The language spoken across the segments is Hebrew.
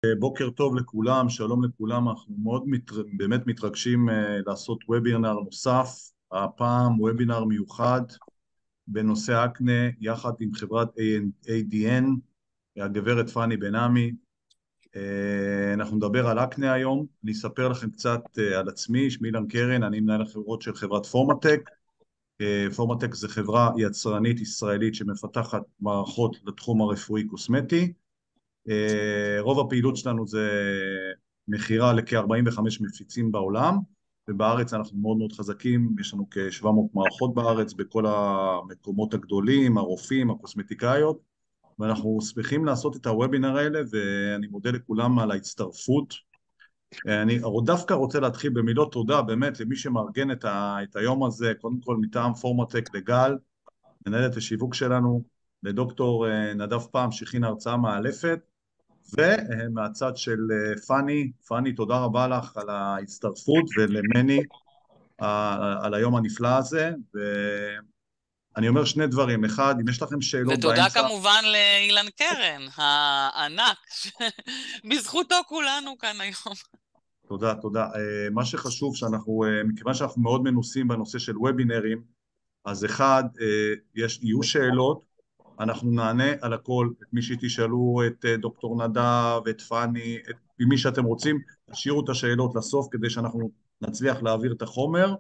בוקר טוב לכולם, שלום לכולם, אנחנו מאוד באמת מתרגשים לעשות וובינר נוסף, הפעם וובינר מיוחד בנושא אקנה יחד עם חברת ADN, הגברת פאני בן עמי. אנחנו נדבר על אקנה היום, אני אספר לכם קצת על עצמי, שמי אילן קרן, אני מנהל החברות של חברת פורמטק. פורמטק זה חברה יצרנית ישראלית שמפתחת מערכות לתחום הרפואי קוסמטי. רוב הפעילות שלנו זה מחירה לכ-45 מפיצים בעולם, ובארץ אנחנו מאוד מאוד חזקים, יש לנו כ-700 מערכות בארץ בכל המקומות הגדולים, הרופאים, הקוסמטיקאיות, ואנחנו שמחים לעשות את הוובינר האלה, ואני מודה לכולם על ההצטרפות. אני דווקא רוצה להתחיל במילות תודה באמת למי שמארגן את היום הזה, קודם כל מטעם פורמטק לגל, מנהלת השיווק שלנו, לדוקטור נדב פעם שהכין הרצאה מאלפת, ומהצד של פאני, תודה רבה לך על ההצטרפות, ולמני על היום הנפלא הזה. ואני אומר שני דברים: אחד, אם יש לכם שאלות ותודה באמצע. כמובן לאילן קרן, הענק, בזכותו כולנו כאן היום. תודה, תודה. מה שחשוב שאנחנו, מכיוון שאנחנו מאוד מנוסים בנושא של וובינרים, אז אחד, יהיו שאלות, אנחנו נענה על הכל, את מי שתשאלו, את דוקטור נדב, את פאני, את מי שאתם רוצים, תשאירו את השאלות לסוף כדי שאנחנו נצליח להעביר את החומר.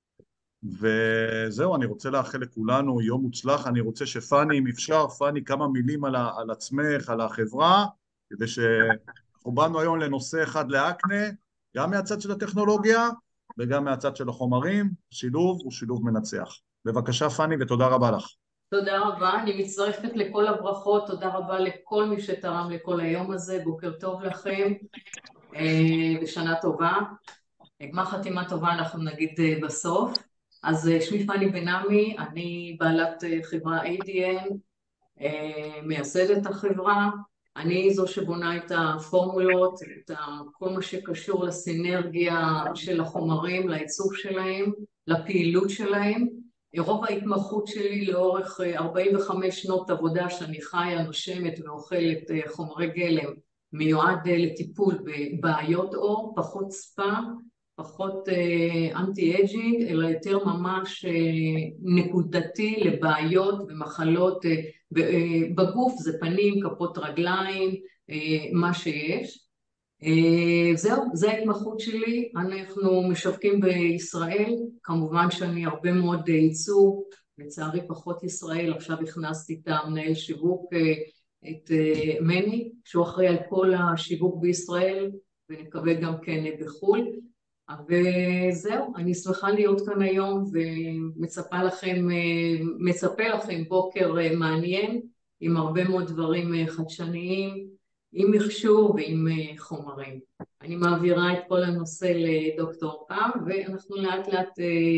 וזהו, אני רוצה לאחל לכולנו יום מוצלח. אני רוצה שפאני, אם אפשר, פאני, כמה מילים על עצמך, על החברה, כדי שאנחנו באנו היום לנושא אחד לאקנה, גם מהצד של הטכנולוגיה וגם מהצד של החומרים. שילוב הוא שילוב מנצח. בבקשה פאני, ותודה רבה לך. תודה רבה, אני מצטרפת לכל הברכות, תודה רבה לכל מי שתרם לכל היום הזה, בוקר טוב לכם ושנה טובה. גמר חתימה טובה אנחנו נגיד בסוף. אז שמי פאני בן עמי, אני בעלת חברה ADN, מייסדת החברה, אני זו שבונה את הפורמולות, את כל מה שקשור לסינרגיה של החומרים, לעיצוב שלהם, לפעילות שלהם. רוב ההתמחות שלי לאורך 45 שנות עבודה שאני חיה, נושמת ואוכלת חומרי גלם, מיועד לטיפול בבעיות עור, פחות ספא, פחות אנטי-אייג'ינג, אלא יותר ממש נקודתי לבעיות ומחלות בגוף, זה פנים, כפות רגליים, מה שיש. זהו, זה ההתמחות שלי. אנחנו משווקים בישראל, כמובן שאני הרבה מאוד ייצוא, לצערי פחות ישראל, עכשיו הכנסתי את המנהל שיווק, את מני, שהוא אחראי על כל השיווק בישראל, ונקווה גם כן בחו"ל. וזהו, אני שמחה להיות כאן היום ומצפה לכם בוקר מעניין עם הרבה מאוד דברים חדשניים, עם מכשור ועם חומרים. אני מעבירה את כל הנושא לדוקטור פעם, ואנחנו לאט לאט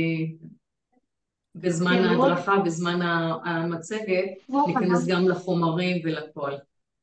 בזמן ההדרכה, בזמן המצגת, ניכנס גם לחומרים ולכל.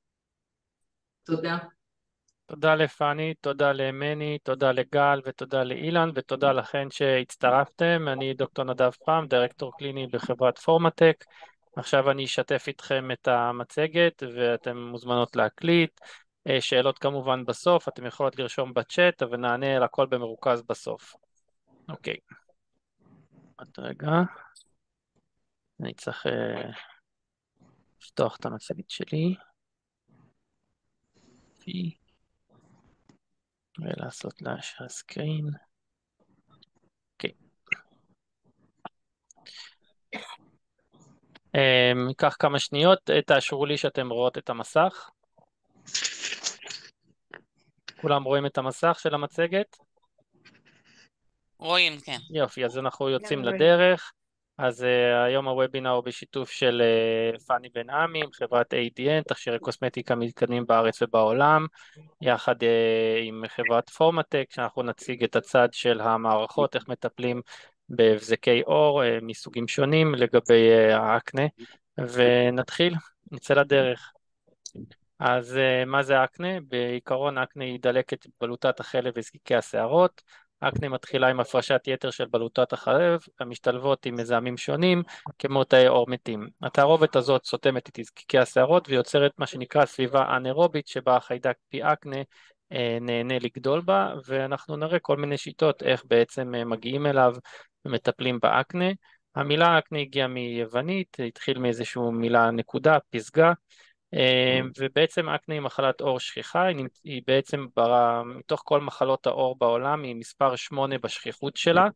תודה. תודה לפני, תודה למני, תודה לגל ותודה לאילן ותודה לכן שהצטרפתם. אני דוקטור נדב פעם, דירקטור קליני בחברת פורמטק. עכשיו אני אשתף איתכם את המצגת ואתם מוזמנות להקליט. שאלות כמובן בסוף, אתם יכולות לרשום בצ'אט ונענה על הכל במרוכז בסוף. אוקיי. עוד רגע. אני צריך לפתוח את המצגת שלי. ולעשות לה share screen. אוקיי. ייקח כמה שניות, תאשרו לי שאתם רואות את המסך. כולם רואים את המסך של המצגת? רואים, כן. יופי, אז אנחנו יוצאים לדרך. אז היום הוובינר הוא בשיתוף של פאני בן עמי, חברת ADN, תכשירי קוסמטיקה מתקדמים בארץ ובעולם, יחד עם חברת פורמטק, שאנחנו נציג את הצד של המערכות, איך מטפלים בהבזקי עור מסוגים שונים לגבי האקנה, ונתחיל, נצא לדרך. אז מה זה אקנה? בעיקרון אקנה היא דלקת בלוטת החלב וזקיקי השערות, אקנה מתחילה עם הפרשת יתר של בלוטת החלב, המשתלבות עם מזהמים שונים, כמו תאי עור מתים. התערובת הזאת סותמת את זקיקי השערות ויוצרת מה שנקרא סביבה אנאירובית, שבה החיידק פי אקנה נהנה לגדול בה, ואנחנו נראה כל מיני שיטות איך בעצם מגיעים אליו ומטפלים באקנה. המילה אקנה הגיעה מיוונית, התחיל מאיזושהי מילה נקודה, פסגה, ובעצם אקנה היא מחלת עור שכיחה, היא בעצם מתוך כל מחלות העור בעולם היא מספר 8 בשכיחות שלה,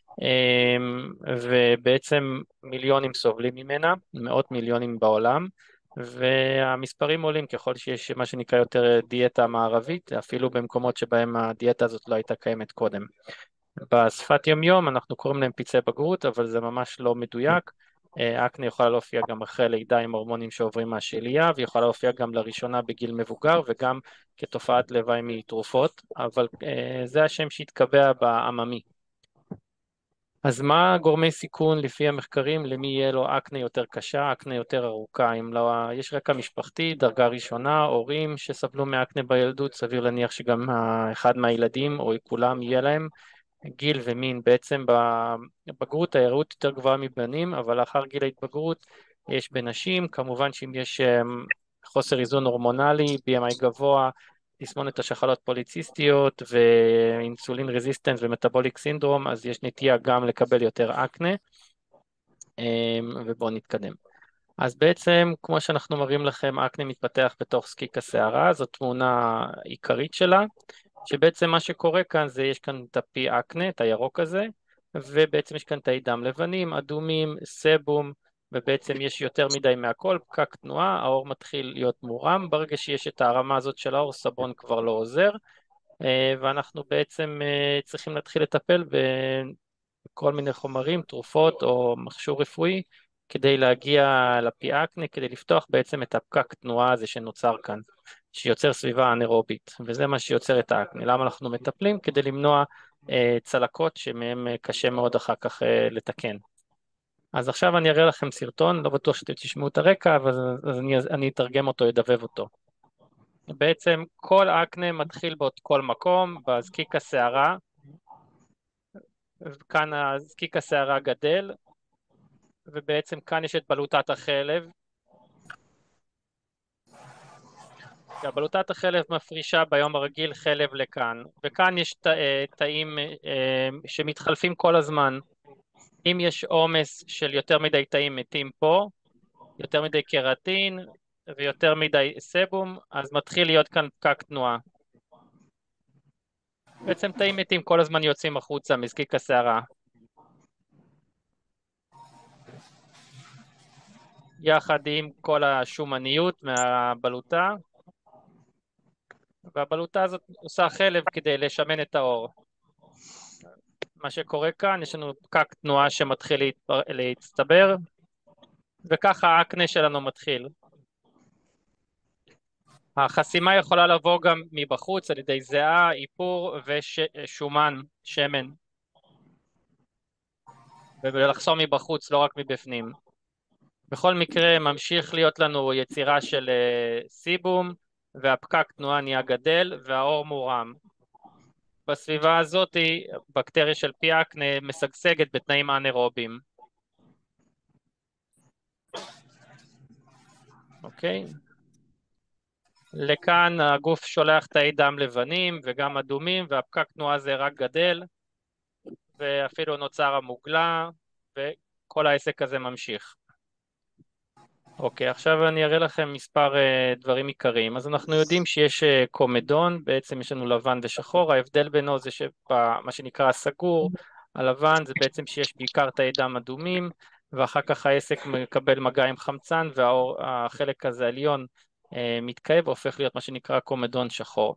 ובעצם מיליונים סובלים ממנה, מאות מיליונים בעולם, והמספרים עולים ככל שיש מה שנקרא יותר דיאטה מערבית, אפילו במקומות שבהם הדיאטה הזאת לא הייתה קיימת קודם. בשפת יום יום אנחנו קוראים להם פצעי בגרות, אבל זה ממש לא מדויק. אקנה יכולה להופיע גם אחרי לידה עם הורמונים שעוברים מהשלייה, ויכולה להופיע גם לראשונה בגיל מבוגר וגם כתופעת לוואי מתרופות, אבל זה השם שהתקבע בעממי. אז מה גורמי סיכון לפי המחקרים למי יהיה לו אקנה יותר קשה, אקנה יותר ארוכה? אם לא, יש רקע משפחתי, דרגה ראשונה, הורים שסבלו מאקנה בילדות, סביר להניח שגם אחד מהילדים או כולם יהיה להם. גיל ומין, בעצם בבגרות הערות יותר גבוהה מבנים, אבל לאחר גיל ההתבגרות יש בנשים, כמובן שאם יש חוסר איזון הורמונלי, BMI גבוה, תסמונת השחלות פוליציסטיות ואינסולין רזיסטנס ומטאבוליק סינדרום, אז יש נטייה גם לקבל יותר אקנה, ובואו נתקדם. אז בעצם, כמו שאנחנו מראים לכם, אקנה מתפתח בתוך זקיק השערה, זו תמונה עיקרית שלה, שבעצם מה שקורה כאן זה, יש כאן את הפי אקנה, את הירוק הזה, ובעצם יש כאן תאי דם לבנים, אדומים, סבום, ובעצם יש יותר מדי מהכל, פקק תנועה, העור מתחיל להיות מורם, ברגע שיש את הרמה הזאת של העור, סבון כבר לא עוזר, ואנחנו בעצם צריכים להתחיל לטפל בכל מיני חומרים, תרופות או מכשור רפואי, כדי להגיע לפי אקנה, כדי לפתוח בעצם את הפקק תנועה הזה שנוצר כאן, שיוצר סביבה אנאירובית, וזה מה שיוצר את האקנה. למה אנחנו מטפלים? כדי למנוע צלקות שמהם קשה מאוד אחר כך לתקן. אז עכשיו אני אראה לכם סרטון, לא בטוח שאתם תשמעו את הרקע, אבל אני אתרגם אותו, אדבב אותו. בעצם כל אקנה מתחיל באות כל מקום, בזקיק השערה, כאן הזקיק השערה גדל, ובעצם כאן יש את בלוטת החלב, בלוטת החלב מפרישה ביום הרגיל חלב לכאן, וכאן יש תאים שמתחלפים כל הזמן. אם יש עומס של יותר מדי תאים מתים פה, יותר מדי קרטין ויותר מדי סבום, אז מתחיל להיות כאן פקק תנועה. בעצם תאים מתים כל הזמן יוצאים החוצה מזקיק השערה. יחד עם כל השומניות מהבלוטה, והבלוטה הזאת עושה חלב כדי לשמן את העור. מה שקורה כאן, יש לנו פקק תנועה שמתחיל להצטבר, וככה האקנה שלנו מתחיל. החסימה יכולה לבוא גם מבחוץ על ידי זיעה, איפור ושומן, שמן, ולחסום מבחוץ, לא רק מבפנים. בכל מקרה ממשיך להיות לנו יצירה של סיבום, והפקק תנועה נהיה גדל והעור מורם. בסביבה הזאת בקטריה של פי אקנה משגשגת בתנאים אנאירובים. אוקיי. לכאן הגוף שולח תאי דם לבנים וגם אדומים, והפקק תנועה זה רק גדל, ואפילו נוצר המוגלה, וכל העסק הזה ממשיך. אוקיי, עכשיו אני אראה לכם מספר דברים עיקריים. אז אנחנו יודעים שיש קומדון, בעצם יש לנו לבן ושחור, ההבדל בינו זה שמה שנקרא הסגור, הלבן זה בעצם שיש בעיקר תאי דם אדומים, ואחר כך העסק מקבל מגע עם חמצן, והחלק הזה העליון מתקהה והופך להיות מה שנקרא קומדון שחור.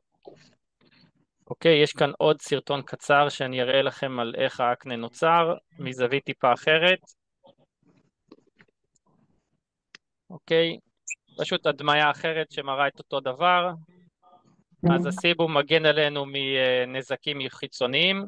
אוקיי, יש כאן עוד סרטון קצר שאני אראה לכם על איך האקנה נוצר, מזווית טיפה אחרת. אוקיי, פשוט הדמיה אחרת שמראה את אותו דבר. אז הסיבום מגן עלינו מנזקים חיצוניים.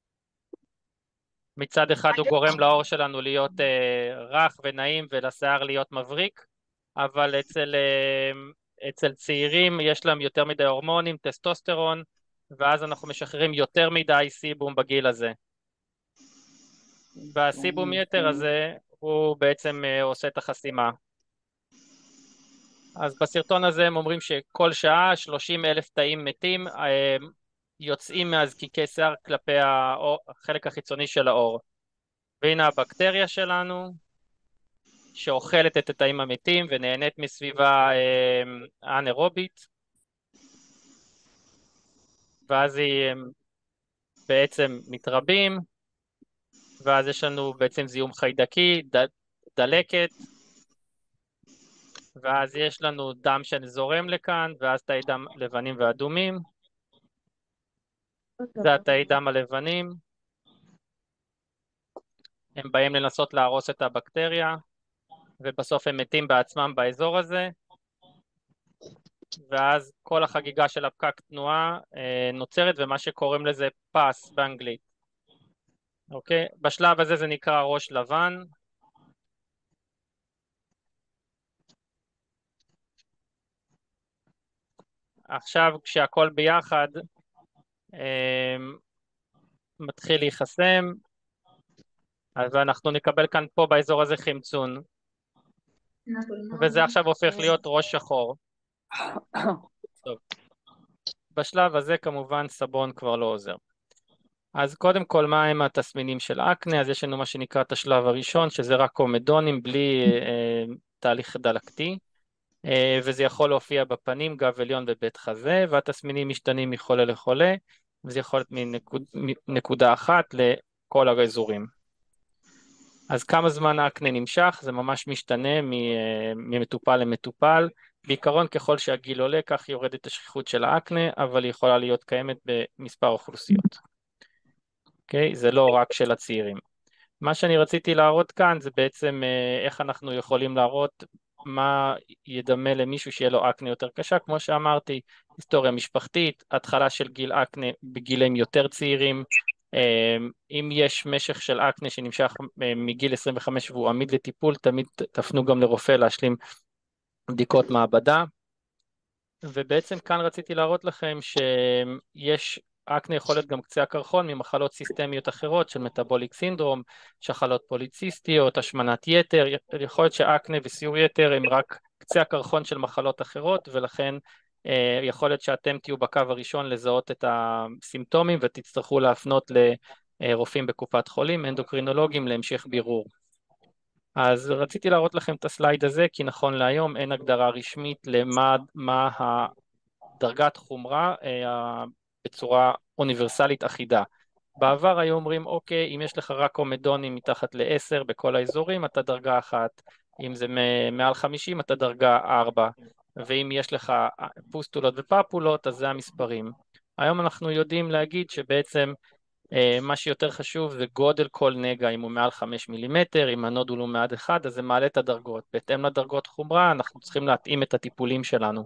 מצד אחד הוא גורם לעור שלנו להיות רך ונעים ולשיער להיות מבריק, אבל אצל צעירים יש להם יותר מדי הורמונים, טסטוסטרון, ואז אנחנו משחררים יותר מדי סיבום בגיל הזה. והסיבום יתר הזה הוא בעצם עושה את החסימה. אז בסרטון הזה הם אומרים שכל שעה 30,000 תאים מתים יוצאים מהזקיקי שיער כלפי החלק החיצוני של העור. והנה הבקטריה שלנו שאוכלת את התאים המתים ונהנית מסביבה אנאירובית, ואז היא בעצם מתרבים, ואז יש לנו בעצם זיהום חיידקי, דלקת, ואז יש לנו דם שזורם לכאן, ואז תאי דם לבנים ואדומים, זה התאי דם הלבנים, הם באים לנסות להרוס את הבקטריה, ובסוף הם מתים בעצמם באזור הזה, ואז כל החגיגה של הפקק תנועה נוצרת, ומה שקוראים לזה פס באנגלית. אוקיי? בשלב הזה זה נקרא ראש לבן. עכשיו כשהכל ביחד מתחיל להיחסם, אז אנחנו נקבל כאן פה באזור הזה חמצון, וזה עכשיו הופך להיות ראש שחור. טוב. בשלב הזה כמובן סבון כבר לא עוזר. אז קודם כל, מה הם התסמינים של אקנה? אז יש לנו מה שנקרא את השלב הראשון, שזה רק קומדונים בלי תהליך דלקתי, וזה יכול להופיע בפנים, גב עליון ובית חזה, והתסמינים משתנים מחולה לחולה, וזה יכול להיות מנקודה אחת לכל האזורים. אז כמה זמן האקנה נמשך? זה ממש משתנה ממטופל למטופל. בעיקרון ככל שהגיל עולה, כך יורדת השכיחות של האקנה, אבל היא יכולה להיות קיימת במספר אוכלוסיות. אוקיי? זה לא רק של הצעירים. מה שאני רציתי להראות כאן זה בעצם איך אנחנו יכולים להראות מה ידמה למישהו שיהיה לו אקנה יותר קשה. כמו שאמרתי, היסטוריה משפחתית, התחלה של גיל אקנה בגילים יותר צעירים, אם יש משך של אקנה שנמשך מגיל 25 והוא עמיד לטיפול, תמיד תפנו גם לרופא להשלים בדיקות מעבדה. ובעצם כאן רציתי להראות לכם שיש אקנה יכול להיות גם קצה הקרחון ממחלות סיסטמיות אחרות של מטאבוליק סינדרום, שחלות פוליציסטיות, השמנת יתר. יכול להיות שאקנה וסיור יתר הם רק קצה הקרחון של מחלות אחרות, ולכן יכול להיות שאתם תהיו בקו הראשון לזהות את הסימפטומים ותצטרכו להפנות לרופאים בקופת חולים, אנדוקרינולוגים, להמשך בירור. אז רציתי להראות לכם את הסלייד הזה, כי נכון להיום אין הגדרה רשמית למה הדרגת חומרה בצורה אוניברסלית אחידה. בעבר היו אומרים, אוקיי, אם יש לך רק קומדונים מתחת ל-10 בכל האזורים, אתה דרגה 1, אם זה מעל 50, אתה דרגה 4, ואם יש לך פוסטולות ופפולות, אז זה המספרים. היום אנחנו יודעים להגיד שבעצם מה שיותר חשוב זה גודל כל נגע, אם הוא מעל 5 מילימטר, אם הנודול הוא מעד 1, אז זה מעלה את הדרגות. בהתאם לדרגות חומרה, אנחנו צריכים להתאים את הטיפולים שלנו.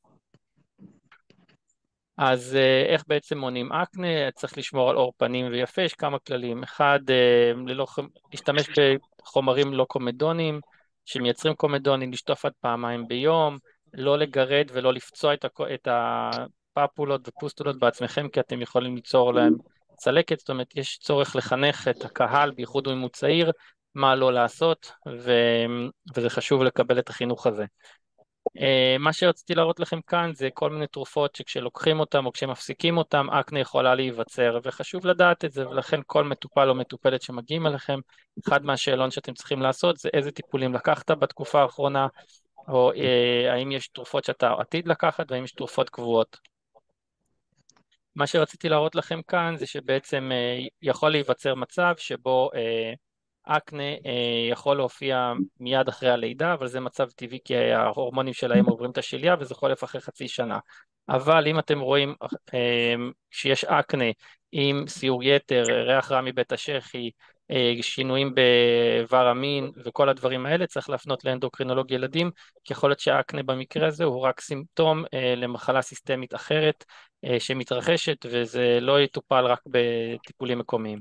אז איך בעצם מונעים אקנה? צריך לשמור על עור פנים ויפה, יש כמה כללים. אחד, להשתמש בחומרים לא קומדונים, שמייצרים קומדונים, לשטוף עד פעמיים ביום, לא לגרד ולא לפצוע את הפפולות ופוסטולות בעצמכם, כי אתם יכולים ליצור להם צלקת. זאת אומרת, יש צורך לחנך את הקהל, בייחוד אם הוא צעיר, מה לא לעשות, וזה חשוב לקבל את החינוך הזה. מה שרציתי להראות לכם כאן זה כל מיני תרופות שכשלוקחים אותם או כשמפסיקים אותם, אקנה יכולה להיווצר, וחשוב לדעת את זה, ולכן כל מטופל או מטופלת שמגיעים אליכם, אחד מהשאלון שאתם צריכים לעשות זה איזה טיפולים לקחת בתקופה האחרונה, או האם יש תרופות שאתה עתיד לקחת, והאם יש תרופות קבועות. מה שרציתי להראות לכם כאן זה שבעצם יכול להיווצר מצב שבו אקנה יכול להופיע מיד אחרי הלידה, אבל זה מצב טבעי כי ההורמונים שלהם עוברים את השליה וזה חולף אחרי חצי שנה. אבל אם אתם רואים שיש אקנה עם סיור יתר, ריח רע מבית השחי, שינויים באיבר המין וכל הדברים האלה, צריך להפנות לאנדוקרינולוג ילדים, כי יכול להיות שהאקנה במקרה הזה הוא רק סימפטום למחלה סיסטמית אחרת שמתרחשת, וזה לא יטופל רק בטיפולים מקומיים.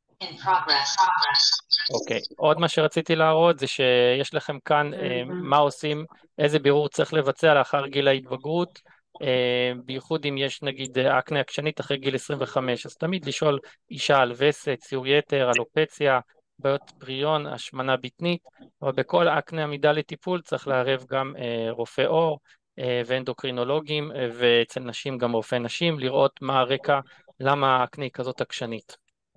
אוקיי, עוד מה שרציתי להראות זה שיש לכם כאן מה עושים, איזה בירור צריך לבצע לאחר גיל ההתבגרות. בייחוד אם יש נגיד אקנה עקשנית אחרי גיל 25, אז תמיד לשאול אישה על וסת, ציור יתר, אלופציה, בעיות פריון, השמנה בטנית, אבל בכל אקנה עמידה לטיפול צריך לערב גם רופא עור ואנדוקרינולוגים, ואצל נשים גם רופא נשים, לראות מה הרקע, למה האקנה היא כזאת עקשנית.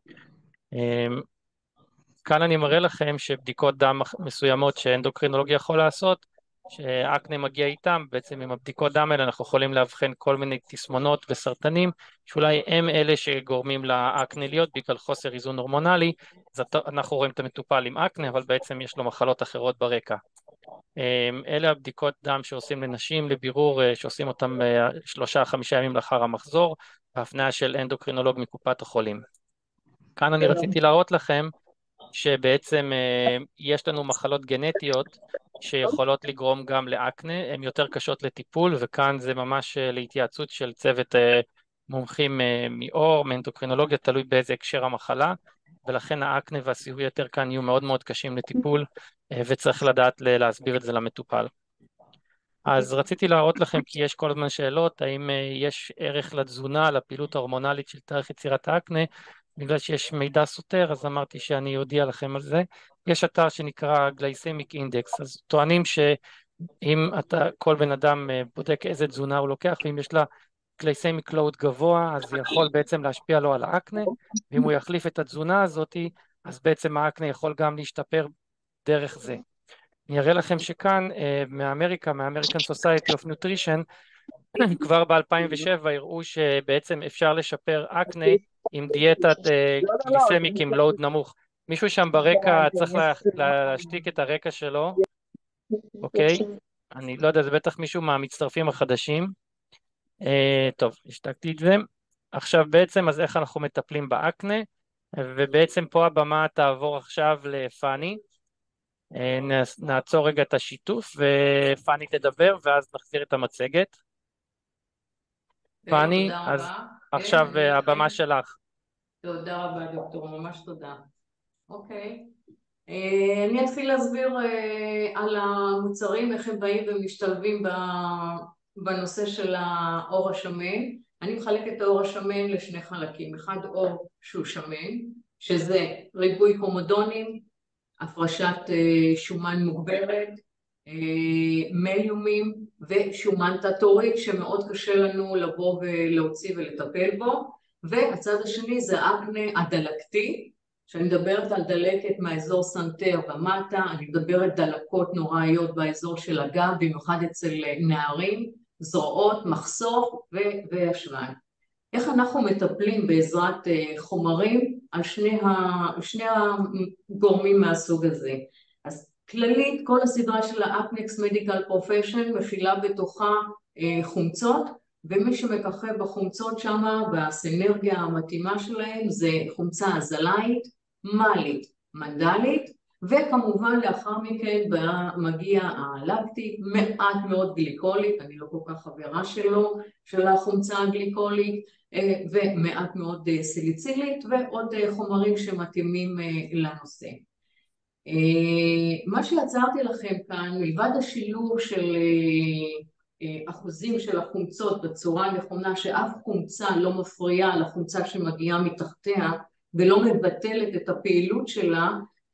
כאן אני מראה לכם שבדיקות דם מסוימות שאנדוקרינולוגיה יכול לעשות, שאקנה מגיע איתם, בעצם עם הבדיקות דם האלה אנחנו יכולים להבחן כל מיני תסמונות וסרטנים, שאולי הם אלה שגורמים לאקנה להיות בגלל חוסר איזון הורמונלי, אז אנחנו רואים את המטופל עם אקנה, אבל בעצם יש לו מחלות אחרות ברקע. אלה הבדיקות דם שעושים לנשים לבירור, שעושים אותם 3-5 ימים לאחר המחזור, בהפניה של אנדוקרינולוג מקופת החולים. כאן אני רציתי להראות לכם, שבעצם יש לנו מחלות גנטיות שיכולות לגרום גם לאקנה, הן יותר קשות לטיפול, וכאן זה ממש להתייעצות של צוות מומחים מאור, מאנדוקרינולוגיה, תלוי באיזה הקשר המחלה, ולכן האקנה והסיהוי יתר כאן יהיו מאוד מאוד קשים לטיפול, וצריך לדעת להסביר את זה למטופל. אז רציתי להראות לכם, כי יש כל הזמן שאלות, האם יש ערך לתזונה, לפעילות ההורמונלית של תאריך יצירת האקנה, בגלל שיש מידע סותר, אז אמרתי שאני אודיע לכם על זה. יש אתר שנקרא גלייסמיק אינדקס, אז טוענים שאם כל בן אדם בודק איזה תזונה הוא לוקח, ואם יש לה גלייסמיק לואוד גבוה, אז זה יכול בעצם להשפיע לו על האקנה, ואם הוא יחליף את התזונה הזאת, אז בעצם האקנה יכול גם להשתפר דרך זה. אני אראה לכם שכאן, מאמריקה, מהאמריקן סוסייטי אוף ניוטרישן, כבר ב-2007 הראו שבעצם אפשר לשפר אקנה עם דיאטת גליסמיק עם לואוד נמוך. מישהו שם ברקע צריך להשתיק את הרקע שלו, אוקיי? אני לא יודע, זה בטח מישהו מהמצטרפים החדשים. טוב, השתקתי את זה. עכשיו בעצם, אז איך אנחנו מטפלים באקנה? ובעצם פה הבמה תעבור עכשיו לפני. נעצור רגע את השיתוף, ופני תדבר, ואז נחזיר את המצגת. פני, אז עכשיו הבמה שלך. תודה רבה דוקטור, ממש תודה. אוקיי, אני אתחיל להסביר על המוצרים, איך הם באים ומשתלבים בנושא של האור השמן. אני מחלקת את האור השמן לשני חלקים, אחד אור שהוא שמן, שזה ריבוי קומודונים, הפרשת שומן מוגברת, מיומים ושומן תת-עורי שמאוד קשה לנו לבוא ולהוציא ולטפל בו, והצד השני זה אקנה הדלקתי, שאני מדברת על דלקת מהאזור סנטר ומטה, אני מדברת דלקות נוראיות באזור של הגב, במיוחד אצל נערים, זרועות, מחשוף והשוון. איך אנחנו מטפלים בעזרת חומרים על שני הגורמים מהסוג הזה? אז כללית, כל הסדרה של האפניקס מדיקל פרופשן מפעילה בתוכה חומצות, ומי שמככב בחומצות שמה, בסינרגיה המתאימה שלהם, זה חומצה אזלאית, מלית, מנדלית, וכמובן לאחר מכן מגיע הלקטי, מעט מאוד גליקולית, אני לא כל כך חברה שלו, של החומצה הגליקולית, ומעט מאוד סיליצילית, ועוד חומרים שמתאימים לנושא. מה שיצרתי לכם כאן, מלבד השילוב של אחוזים של החומצות בצורה הנכונה, שאף חומצה לא מפריעה לחומצה שמגיעה מתחתיה, ולא מבטלת את הפעילות שלה,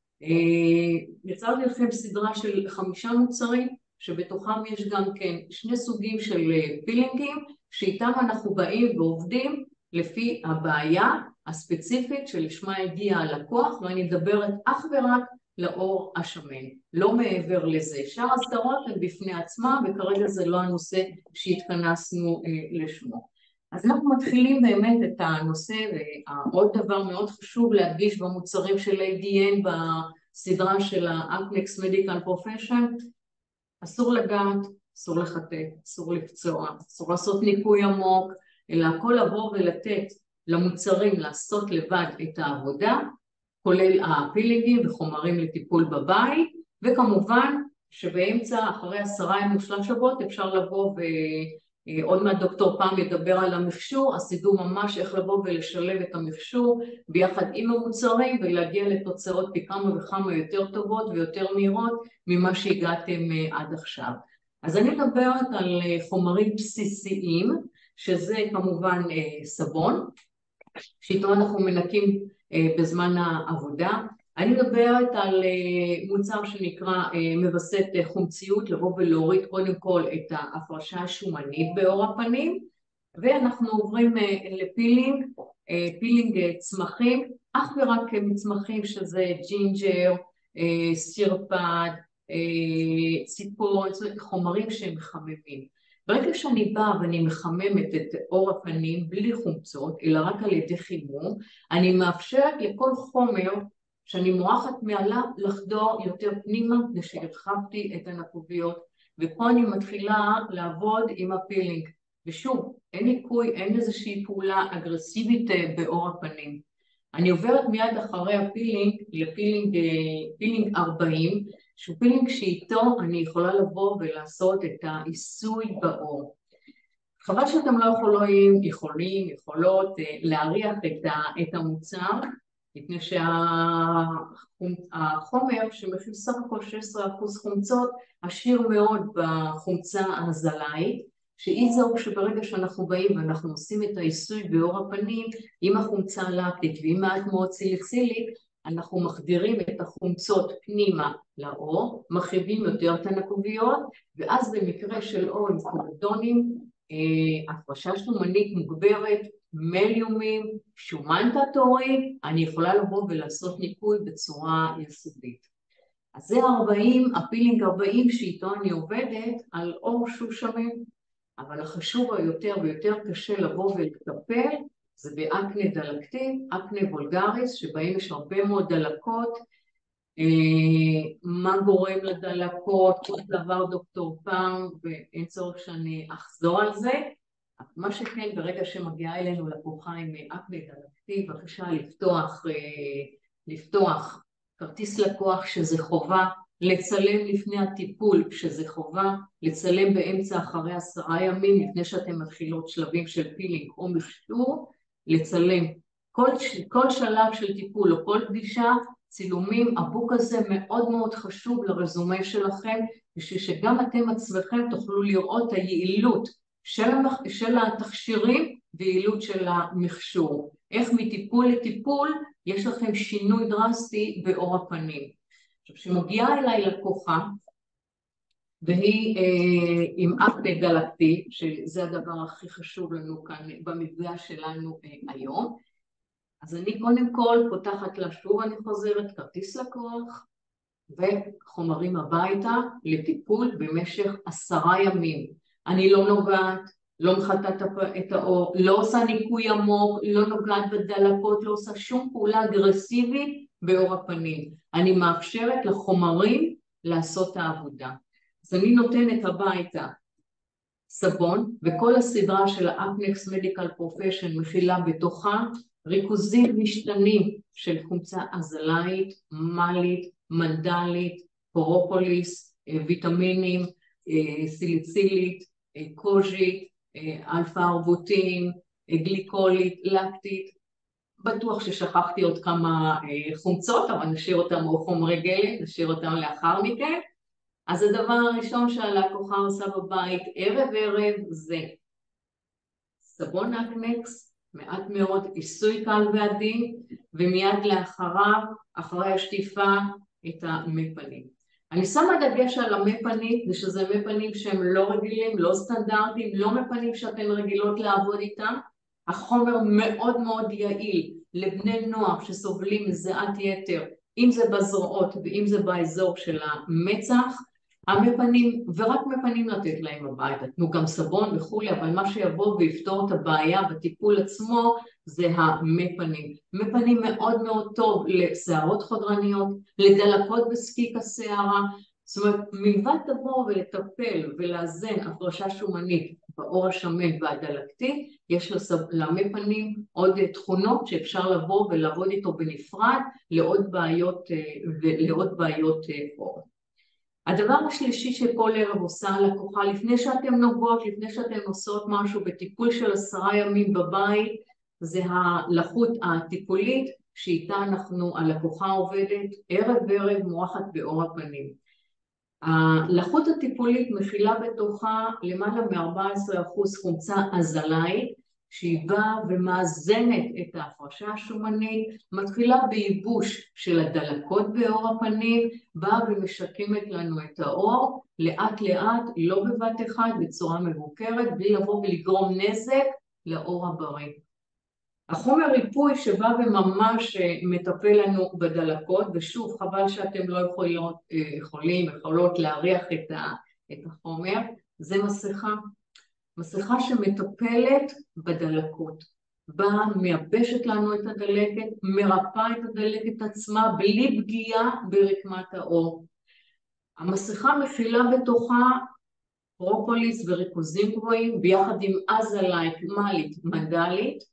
יצרתי לכם סדרה של 5 מוצרים, שבתוכם יש גם כן 2 סוגים של פילינגים, שאיתם אנחנו באים ועובדים לפי הבעיה הספציפית שלשמה הגיע הלקוח, ואני מדברת אך ורק לאור השמן, לא מעבר לזה. שאר הסדרות הן בפני עצמה, וכרגע זה לא הנושא שהתכנסנו לשמו. אז אנחנו מתחילים באמת את הנושא, ועוד דבר מאוד חשוב להדגיש במוצרים של ADN בסדרה של ה-Apnex Medical Profession, אסור לגעת, אסור לחטא, אסור לפצוע, אסור לעשות ניקוי עמוק, אלא הכל לבוא ולתת למוצרים לעשות לבד את העבודה, כולל הפילינגים וחומרים לטיפול בבית, וכמובן שבאמצע, אחרי 10 ימים ו3 שבועות, אפשר לבוא עוד מעט דוקטור פעם ידבר על המכשור, אז תדעו ממש איך לבוא ולשלב את המכשור ביחד עם המוצרים ולהגיע לתוצאות פי כמה וכמה יותר טובות ויותר מהירות ממה שהגעתם עד עכשיו. אז אני מדברת על חומרים בסיסיים, שזה כמובן סבון, שאיתו אנחנו מנקים בזמן העבודה. אני מדברת על מוצר שנקרא מווסת חומציות, לבוא ולהוריד קודם כל את ההפרשה השומנית בעור הפנים, ואנחנו עוברים לפילינג, פילינג צמחים, אך ורק מצמחים שזה ג'ינג'ר, סירפד, ציפון, חומרים שהם מחממים. ברגע שאני באה ואני מחממת את עור הפנים בלי חומצות, אלא רק על ידי חימום, אני מאפשרת לכל חומר שאני מורחת מעליו לחדור יותר פנימה, ושהרחבתי את הנקוביות, ופה אני מתחילה לעבוד עם הפילינג. ושוב, אין ניקוי, אין איזושהי פעולה אגרסיבית בעור הפנים. אני עוברת מיד אחרי הפילינג לפילינג 40, שהוא פילינג שאיתו אני יכולה לבוא ולעשות את העיסוי בעור. חבל שאתם לא יכולות להריח את המוצר, מפני שהחומר שמכיל סך הכל 16% חומצות, עשיר מאוד בחומצה הזלאית, שהיא זהו שברגע שאנחנו באים ואנחנו עושים את העיסוי בעור הפנים עם החומצה הלקטית ועם מעט מאוד סיליקסילית, אנחנו מחדירים את החומצות פנימה לעור, מרחיבים יותר את הנקוביות, ואז במקרה של עור עם קומדונים, הפרשה שומנית מוגברת, מליומים, שומן תת-עורי, אני יכולה לבוא ולעשות ניקוי בצורה יסודית. אז זה 40, הפילינג 40 שאיתו אני עובדת על עור שהוא שמן, אבל החשוב היותר ויותר קשה לבוא ולטפל, זה באקנה דלקתי, אקנה וולגריס, שבהם יש הרבה מאוד דלקות. מה גורם לדלקות? זה עבר דוקטור פעם, ואין צורך שאני אחזור על זה. מה שכן, ברגע שמגיעה אלינו לקוחה עם אקנה דלקתי, בבקשה לפתוח כרטיס לקוח שזה חובה, לצלם לפני הטיפול שזה חובה, לצלם באמצע אחרי 10 ימים לפני שאתם מתחילות שלבים של פילינג או מכשור, לצלם כל שלב של טיפול או כל פגישה, צילומים. הבוק הזה מאוד מאוד חשוב לרזומה שלכם, בשביל שגם אתם עצמכם תוכלו לראות היעילות של התכשירים ויעילות של המכשור. איך מטיפול לטיפול יש לכם שינוי דרסטי בעור הפנים. עכשיו, שמגיעה אליי לקוחה, והיא עם אקנה דלקתי, שזה הדבר הכי חשוב לנו כאן במפגש שלנו היום, אז אני קודם כל פותחת לה שוב, אני חוזרת כרטיס לקוח, וחומרים הביתה לטיפול במשך 10 ימים. אני לא נוגעת, לא מחטאת את האור, לא עושה ניקוי עמוק, לא נוגעת בדלקות, לא עושה שום פעולה אגרסיבית בעור הפנים. אני מאפשרת לחומרים לעשות העבודה. אז אני נותנת הביתה סבון, וכל הסדרה של האפנקס מדיקל פרופשן מכילה בתוכה ריכוזים משתנים של חומצה אזלאית, מלית, מנדלית, פורופוליס, ויטמינים, סיליקסילית, קוז'ית, אלפא ארבוטין, גליקולית, לקטית. בטוח ששכחתי עוד כמה חומצות, אבל נשאיר אותם או חומרי גלם, נשאיר אותם לאחר מכן. אז הדבר הראשון שהלקוחה עושה בבית ערב זה סבון אקנקס, מעט מאוד עיסוי קל ועדין, ומיד לאחריו, אחרי השטיפה, את המי פנים. אני שמה דגש על המי פנים, ושזה מי פנים שהם לא רגילים, לא סטנדרטיים, לא מי פנים שאתן רגילות לעבוד איתם. החומר מאוד מאוד יעיל לבני נוער שסובלים מזיעת יתר, אם זה בזרועות ואם זה באזור של המצח. המפנים, ורק מפנים לתת להם הביתה, תנו גם סבון וכולי, אבל מה שיבוא ויפתור את הבעיה בטיפול עצמו זה המפנים. מפנים מאוד מאוד טוב לשערות חודרניות, לדלקות בסקיק השערה, זאת אומרת, מלבד לבוא ולטפל ולאזן הפרשה שומנית בעור השמן והדלקתי, יש למפנים עוד תכונות שאפשר לבוא ולעבוד איתו בנפרד לעוד בעיות עור. הדבר השלישי שכל ערב עושה הלקוחה, לפני שאתם נוגעות, לפני שאתם עושות משהו בטיפול של 10 ימים בבית, זה הלחות הטיפולית שאיתה הלקוחה עובדת ערב מורחת בעור הפנים. הלחות הטיפולית מכילה בתוכה למעלה מ-14% חומצה אזלאית, שהיא באה ומאזנת את ההפרשה השומנית, מתחילה בייבוש של הדלקות בעור הפנים, באה ומשקמת לנו את העור, לאט לאט, לא בבת אחד, בצורה מבוקרת, בלי לבוא ולגרום נזק לעור הבריא. החומר ריפוי שבא וממש מטפל לנו בדלקות, ושוב חבל שאתם לא יכולות להריח את החומר, זה מסכה. מסכה שמטפלת בדלקות, באה מייבשת לנו את הדלקת, מרפאה את הדלקת עצמה בלי פגיעה ברקמת העור. המסכה מכילה בתוכה פרופוליס וריכוזים גבוהים ביחד עם אזלאית, מלית, מנדלית,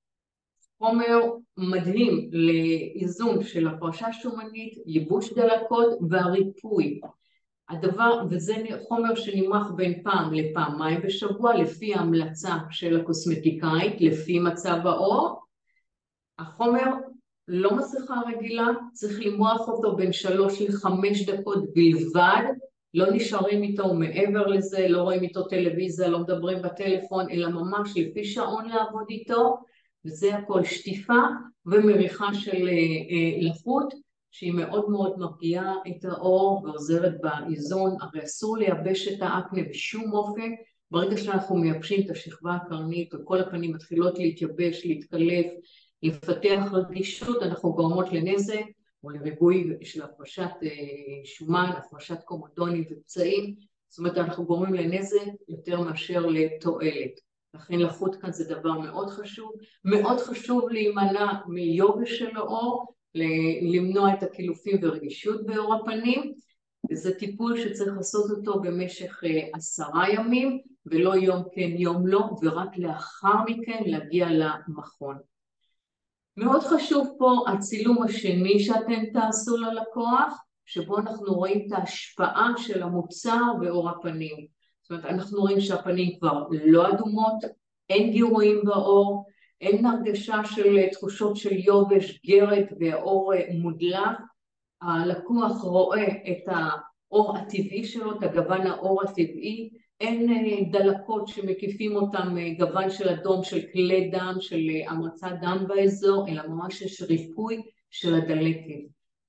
חומר מדהים לאיזון של הפרשה שומנית, ייבוש דלקות והריפוי. וזה חומר שנמרח בין פעם לפעמיים בשבוע לפי ההמלצה של הקוסמטיקאית, לפי מצב העור. החומר לא מסכה רגילה, צריך למרוח אותו בין 3 ל-5 דקות בלבד, לא נשארים איתו מעבר לזה, לא רואים איתו טלוויזיה, לא מדברים בטלפון, אלא ממש לפי שעון לעבוד איתו, וזה הכל שטיפה ומריחה של לחות, שהיא מאוד מאוד מרגיעה את העור ועוזרת באיזון. הרי אסור לייבש את האקנה בשום אופן, ברגע שאנחנו מייבשים את השכבה הקרנית וכל הפנים מתחילות להתייבש, להתקלף, לפתח רגישות, אנחנו גורמות לנזק או לריבוי של הפרשת שומן, הפרשת קומודונים ופצעים, זאת אומרת אנחנו גורמים לנזק יותר מאשר לתועלת. לכן לחות כאן זה דבר מאוד חשוב. מאוד חשוב להימנע מיובש של העור, למנוע את הקילופים ורגישות בעור הפנים, וזה טיפול שצריך לעשות אותו במשך 10 ימים, ולא יום כן יום לא, ורק לאחר מכן להגיע למכון. מאוד חשוב פה הצילום השני שאתם תעשו ללקוח, שבו אנחנו רואים את ההשפעה של המוצר בעור הפנים. זאת אומרת, אנחנו רואים שהפנים כבר לא אדומות, אין גירויים בעור, אין הרגשה של תחושות של יובש, גרד והעור מודלק. הלקוח רואה את העור הטבעי שלו, את הגוון העור הטבעי, אין דלקות שמקיפים אותם גוון של אדום, של כלי דם, של המרצת דם באזור, אלא ממש יש ריפוי של הדלקת.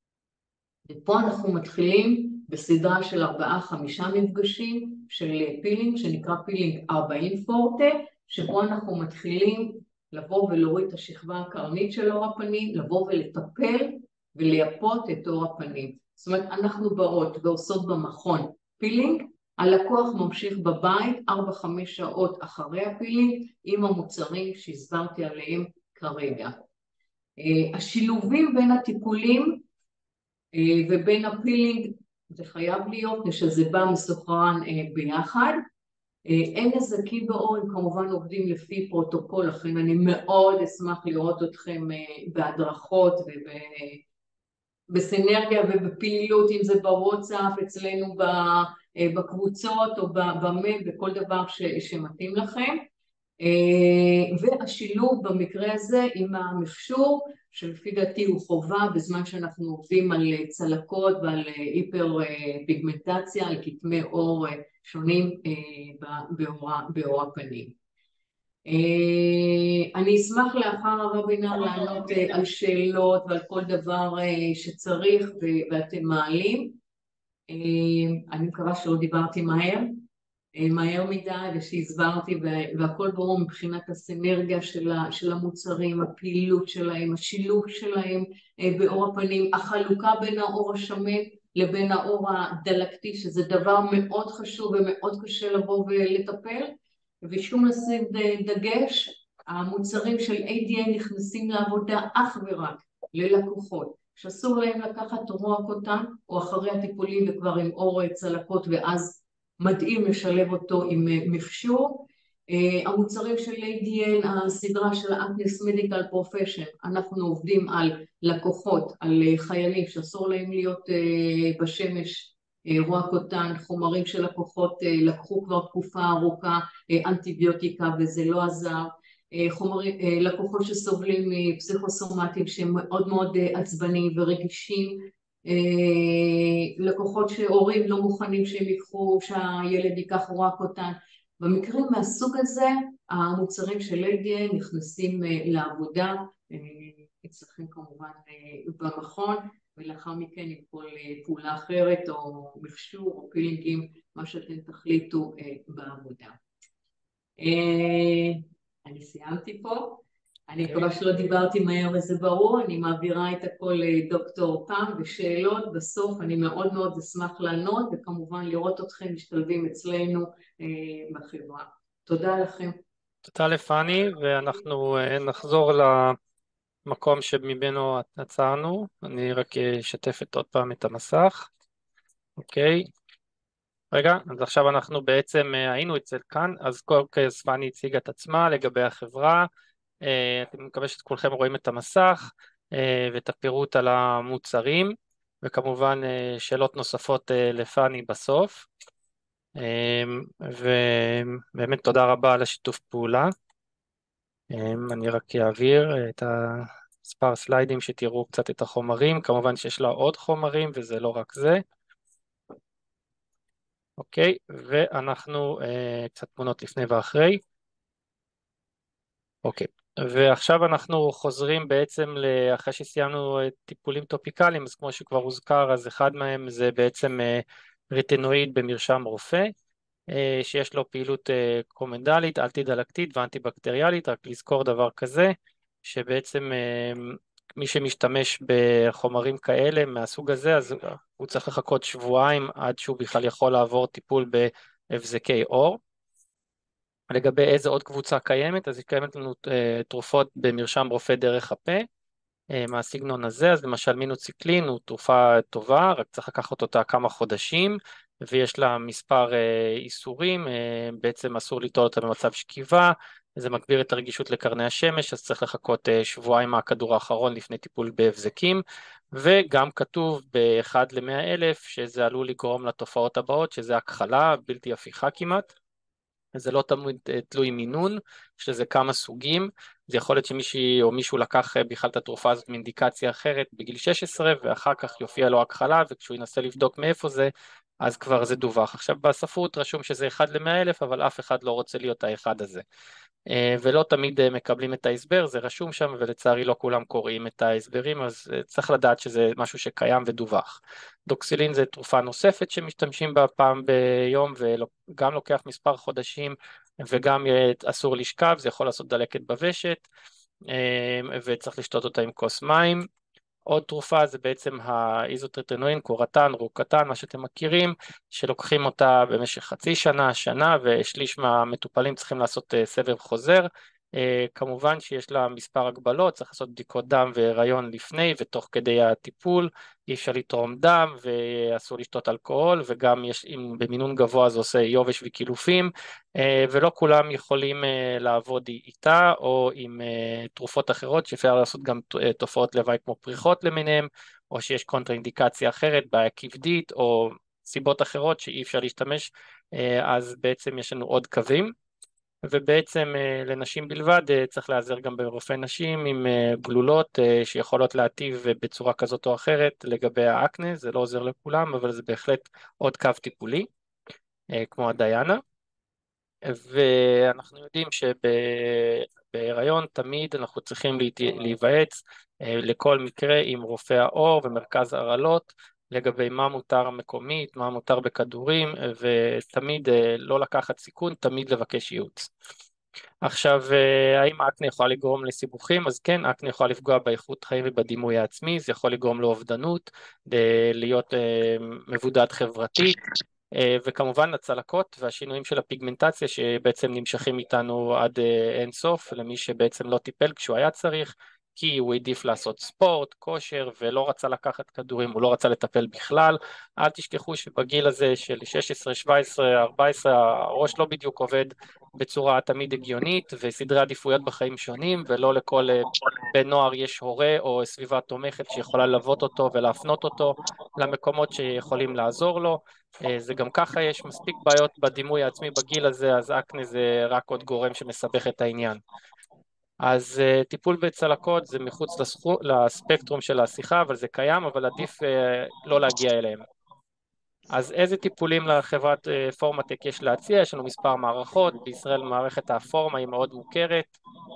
ופה אנחנו מתחילים בסדרה של 4-5 מפגשים של פילינג, שנקרא פילינג 40 פורטה, שבו אנחנו מתחילים לבוא ולהוריד את השכבה הקרנית של עור הפנים, לבוא ולטפל ולייפות את עור הפנים. זאת אומרת, אנחנו באות ועושות במכון פילינג, הלקוח ממשיך בבית 4-5 שעות אחרי הפילינג, עם המוצרים שהסברתי עליהם כרגע. השילובים בין הטיפולים ובין הפילינג, זה חייב להיות שזה בא מסוחרן ביחד. אין נזקים בעור, הם כמובן עובדים לפי פרוטוקול, לכן אני מאוד אשמח לראות אתכם בהדרכות ובסנרגיה ובפעילות, אם זה בוואטסאפ, אצלנו בקבוצות או במייל, בכל דבר שמתאים לכם. והשילוב במקרה הזה עם המכשור, שלפי דעתי הוא חובה בזמן שאנחנו עובדים על צלקות ועל היפר פיגמנטציה, על כתמי עור שונים בעור הפנים. אני אשמח לאחר הרבינר לענות על שאלות ועל כל דבר שצריך ואתם מעלים. אני מקווה שלא דיברתי מהר מדי ושהסברתי והכל ברור מבחינת הסנרגיה של המוצרים, הפעילות שלהם, השילוב שלהם בעור הפנים, החלוקה בין העור השמן לבין העור הדלקתי, שזה דבר מאוד חשוב ומאוד קשה לבוא ולטפל, ושום לשים דגש, המוצרים של ADA נכנסים לעבודה אך ורק ללקוחות, שאסור להם לקחת רק אותם, או אחרי הטיפולים וכבר עם עור צלקות, ואז מדהים לשלב אותו עם מכשור. המוצרים של ADN, הסדרה של Acnes Medical Profession, אנחנו עובדים על לקוחות, על חיילים שאסור להם להיות בשמש, רוע קוטן, חומרים של לקוחות לקחו כבר תקופה ארוכה, אנטיביוטיקה וזה לא עזר, לקוחות שסובלים מפסיכוסומטיים שהם מאוד מאוד עצבניים ורגישים, לקוחות שהורים לא מוכנים שהם ייקחו, שהילד ייקח רק אותן. במקרים מהסוג הזה, המוצרים של LDA נכנסים לעבודה, אצלכם כמובן במכון, ולאחר מכן עם כל פעולה אחרת, או מכשור, או פילינגים, מה שאתם תחליטו בעבודה. אני סיימתי פה. אני מקווה שלא דיברתי מהר וזה ברור, אני מעבירה את הכל לדוקטור פם ושאלות, בסוף אני מאוד מאוד אשמח לענות, וכמובן לראות אתכם משתלבים אצלנו בחברה. תודה לכם. תודה לפני, ואנחנו נחזור למקום שממנו עצרנו. אני רק אשתף עוד פעם את המסך. אוקיי. רגע, אז עכשיו אנחנו בעצם היינו אצל כאן, אז כל כך פני הציגה את עצמה לגבי החברה. אני מקווה שכולכם רואים את המסך ואת הפירוט על המוצרים, וכמובן שאלות נוספות לפני בסוף. ובאמת תודה רבה על השיתוף פעולה. אני רק אעביר את מספר סליידים שתראו קצת את החומרים, כמובן שיש לה עוד חומרים וזה לא רק זה. אוקיי, ואנחנו קצת תמונות לפני ואחרי. אוקיי, ועכשיו אנחנו חוזרים בעצם אחרי שסיימנו טיפולים טופיקליים, אז כמו שכבר הוזכר, אז אחד מהם זה בעצם ריטינואיד במרשם רופא, שיש לו פעילות קומנדלית, אלטי-דלקתית ואנטי-בקטריאלית. רק לזכור דבר כזה, שבעצם מי שמשתמש בחומרים כאלה מהסוג הזה, אז הוא צריך לחכות שבועיים עד שהוא בכלל יכול לעבור טיפול בהבזקי עור. לגבי איזה עוד קבוצה קיימת, אז היא קיימת לנו תרופות במרשם רופא דרך הפה, מהסגנון הזה. אז למשל מינוציקלין הוא תרופה טובה, רק צריך לקחת אותה כמה חודשים, ויש לה מספר איסורים, בעצם אסור ליטול אותה במצב שכיבה, זה מגביר את הרגישות לקרני השמש, אז צריך לחכות שבועיים מהכדור האחרון לפני טיפול בהבזקים, וגם כתוב ב-1 ל-100,000 שזה עלול לגרום לתופעות הבאות, שזה הכחלה בלתי הפיכה כמעט. זה לא תמיד תלוי מינון, יש לזה כמה סוגים, זה יכול להיות שמישהי או מישהו לקח בכלל את התרופה הזאת מאינדיקציה אחרת בגיל 16, ואחר כך יופיע לו הכחלה, וכשהוא ינסה לבדוק מאיפה זה, אז כבר זה דווח. עכשיו בספרות רשום שזה 1 ל-100,000, אבל אף אחד לא רוצה להיות האחד הזה. ולא תמיד מקבלים את ההסבר, זה רשום שם, ולצערי לא כולם קוראים את ההסברים, אז צריך לדעת שזה משהו שקיים ודווח. דוקסילין זה תרופה נוספת שמשתמשים בה פעם ביום, וגם לוקח מספר חודשים, וגם אסור לשכב, זה יכול לעשות דלקת בוושת, וצריך לשתות אותה עם כוס מים. עוד תרופה זה בעצם האיזוטריטינואין, קורטן, רוקטן, מה שאתם מכירים, שלוקחים אותה במשך חצי שנה, שנה, ושליש מהמטופלים צריכים לעשות סבב חוזר. כמובן שיש לה מספר הגבלות, צריך לעשות בדיקות דם והיריון לפני ותוך כדי הטיפול, אי אפשר לתרום דם ואסור לשתות אלכוהול, וגם אם במינון גבוה זה עושה יובש וקילופים, ולא כולם יכולים לעבוד איתה או עם תרופות אחרות, שאפשר לעשות גם תופעות לוואי כמו פריחות למיניהם, או שיש קונטראינדיקציה אחרת, בעיה כבדית או סיבות אחרות שאי אפשר להשתמש, אז בעצם יש לנו עוד קווים. ובעצם לנשים בלבד צריך להיעזר גם ברופאי נשים עם גלולות שיכולות להטיב בצורה כזאת או אחרת לגבי האקנה, זה לא עוזר לכולם, אבל זה בהחלט עוד קו טיפולי, כמו הדיאנה. ואנחנו יודעים שבהיריון תמיד אנחנו צריכים להיוועץ לכל מקרה עם רופא העור ומרכז הרעלות, לגבי מה מותר מקומית, מה מותר בכדורים, ותמיד לא לקחת סיכון, תמיד לבקש ייעוץ. עכשיו, האם אקנה יכולה לגרום לסיבוכים? אז כן, אקנה יכולה לפגוע באיכות חיים ובדימוי העצמי, זה יכול לגרום לאובדנות, להיות מבודד חברתית, וכמובן הצלקות והשינויים של הפיגמנטציה שבעצם נמשכים איתנו עד אין סוף, למי שבעצם לא טיפל כשהוא היה צריך, כי הוא העדיף לעשות ספורט, כושר, ולא רצה לקחת כדורים, הוא לא רצה לטפל בכלל. אל תשכחו שבגיל הזה של 16, 17, 14, הראש לא בדיוק עובד בצורה תמיד הגיונית, וסדרי עדיפויות בחיים שונים, ולא לכל בן נוער יש הורה או סביבה תומכת שיכולה ללוות אותו ולהפנות אותו למקומות שיכולים לעזור לו. זה גם ככה יש מספיק בעיות בדימוי העצמי בגיל הזה, אז אקנה זה רק עוד גורם שמסבך את העניין. אז טיפול בצלקות זה מחוץ לספקטרום של השיחה, אבל זה קיים, אבל עדיף לא להגיע אליהם. אז איזה טיפולים לחברת פורמטק יש להציע? יש לנו מספר מערכות, בישראל מערכת הפורמה היא מאוד מוכרת,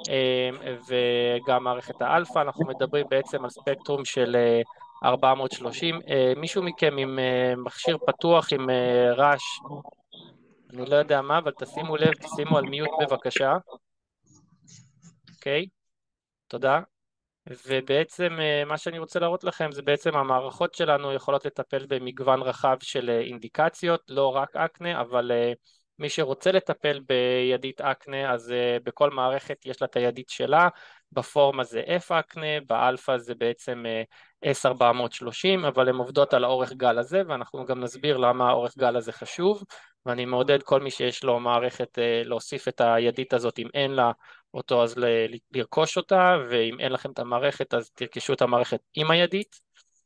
וגם מערכת האלפא, אנחנו מדברים בעצם על ספקטרום של 430. מישהו מכם עם מכשיר פתוח עם רעש, אני לא יודע מה, אבל תשימו לב, תשימו על מיוט בבקשה. אוקיי, תודה. ובעצם מה שאני רוצה להראות לכם זה בעצם המערכות שלנו יכולות לטפל במגוון רחב של אינדיקציות, לא רק אקנה, אבל מי שרוצה לטפל בידית אקנה, אז בכל מערכת יש לה את הידית שלה, בפורמה זה F אקנה, באלפא זה בעצם S430, אבל הן עובדות על האורך גל הזה, ואנחנו גם נסביר למה האורך גל הזה חשוב, ואני מעודד כל מי שיש לו מערכת להוסיף את הידית הזאת אם אין לה אותו, אז לרכוש אותה, ואם אין לכם את המערכת אז תרכשו את המערכת עם הידית.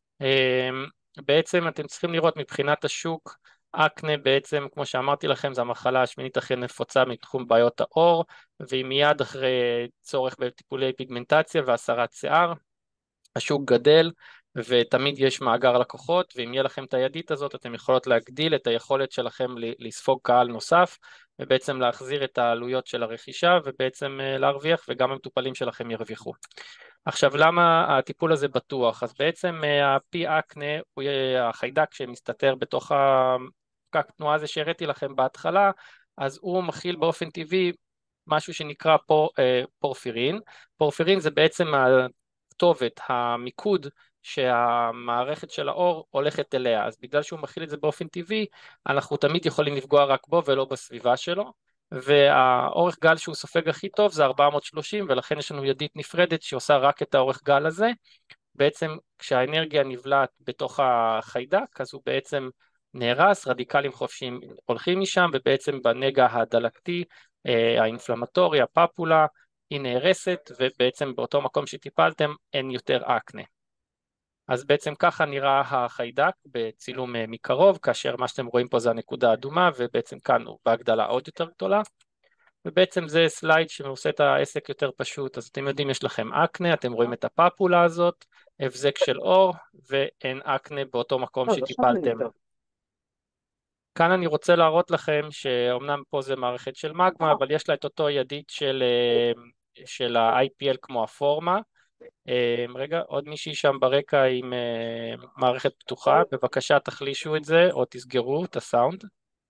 בעצם אתם צריכים לראות מבחינת השוק, אקנה בעצם כמו שאמרתי לכם זו המחלה השמינית הכי נפוצה מתחום בעיות העור, והיא מיד אחרי צורך בטיפולי פיגמנטציה והסרת שיער. השוק גדל ותמיד יש מאגר לקוחות, ואם יהיה לכם את הידית הזאת אתם יכולות להגדיל את היכולת שלכם לספוג קהל נוסף, ובעצם להחזיר את העלויות של הרכישה ובעצם להרוויח, וגם המטופלים שלכם ירוויחו. עכשיו למה הטיפול הזה בטוח? אז בעצם הפי אקנה הוא החיידק שמסתתר בתוך הפקק תנועה הזה שהראיתי לכם בהתחלה, אז הוא מכיל באופן טבעי משהו שנקרא פורפירין. פורפירין זה בעצם הכתובת, המיקוד שהמערכת של האור הולכת אליה, אז בגלל שהוא מכיל את זה באופן טבעי, אנחנו תמיד יכולים לפגוע רק בו ולא בסביבה שלו, והאורך גל שהוא סופג הכי טוב זה 430, ולכן יש לנו ידית נפרדת שעושה רק את האורך גל הזה. בעצם כשהאנרגיה נבלעת בתוך החיידק, אז הוא בעצם נהרס, רדיקלים חופשיים הולכים משם, ובעצם בנגע הדלקתי, האינפלמטורי, הפפולה, היא נהרסת, ובעצם באותו מקום שטיפלתם אין יותר אקנה. אז בעצם ככה נראה החיידק בצילום מקרוב, כאשר מה שאתם רואים פה זה הנקודה האדומה, ובעצם כאן הוא בהגדלה עוד יותר גדולה, ובעצם זה סלייד שעושה את העסק יותר פשוט. אז אתם יודעים יש לכם אקנה, אתם רואים את הפפולה הזאת, הבזק של אור, ואין אקנה באותו מקום שטיפלתם. כאן אני רוצה להראות לכם שאומנם פה זה מערכת של מגמה, אבל יש לה את אותו ידית של ה-IPL כמו הפורמה. רגע, עוד מישהי שם ברקע עם מערכת פתוחה, בבקשה תחלישו את זה או תסגרו את הסאונד,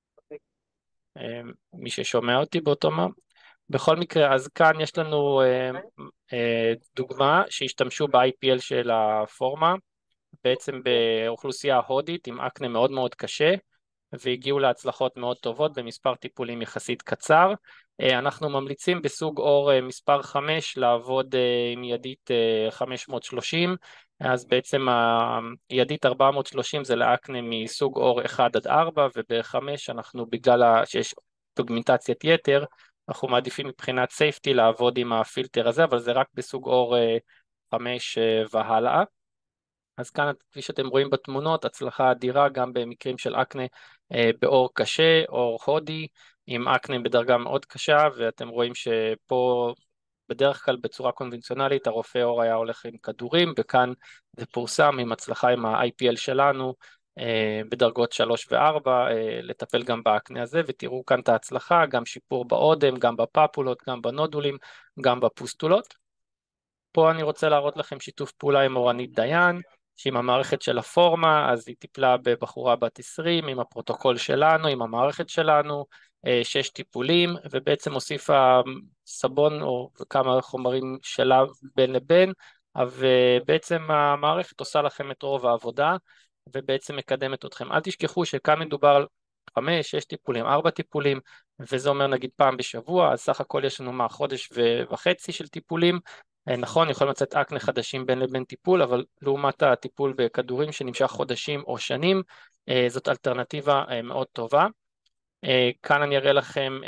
מי ששומע אותי באותו מה. בכל מקרה, אז כאן יש לנו דוגמה שהשתמשו ב-IPL של הפורמה, בעצם באוכלוסייה הודית עם אקנה מאוד מאוד קשה, והגיעו להצלחות מאוד טובות במספר טיפולים יחסית קצר. אנחנו ממליצים בסוג אור מספר 5 לעבוד עם ידית 530, אז בעצם הידית 430 זה לאקנה מסוג אור 1 עד 4, וב-5 אנחנו בגלל שיש פיגמנטציית יתר, אנחנו מעדיפים מבחינת סייפטי לעבוד עם הפילטר הזה, אבל זה רק בסוג אור 5 והלאה. אז כאן כפי שאתם רואים בתמונות, הצלחה אדירה גם במקרים של אקנה באור קשה, אור הודי, עם אקנה בדרגה מאוד קשה, ואתם רואים שפה בדרך כלל בצורה קונבנציונלית הרופא אור היה הולך עם כדורים, וכאן זה פורסם עם הצלחה עם ה-IPL שלנו, בדרגות 3 ו-4, לטפל גם באקנה הזה, ותראו כאן את ההצלחה, גם שיפור באודם, גם בפפולות, גם בנודולים, גם בפוסטולות. פה אני רוצה להראות לכם שיתוף פעולה עם אורנית דיין, שעם המערכת של הפורמה, אז היא טיפלה בבחורה בת 20, עם הפרוטוקול שלנו, עם המערכת שלנו, 6 טיפולים, ובעצם הוסיפה סבון או כמה חומרים שלה בין לבין, ובעצם המערכת עושה לכם את רוב העבודה, ובעצם מקדמת אתכם. אל תשכחו שכאן מדובר על 5, 6 טיפולים, 4 טיפולים, וזה אומר נגיד פעם בשבוע, אז סך הכל יש לנו חודש וחצי של טיפולים. נכון, יכולים לצאת אקנה חדשים בין לבין טיפול, אבל לעומת הטיפול בכדורים שנמשך חודשים או שנים, זאת אלטרנטיבה מאוד טובה. כאן אני אראה לכם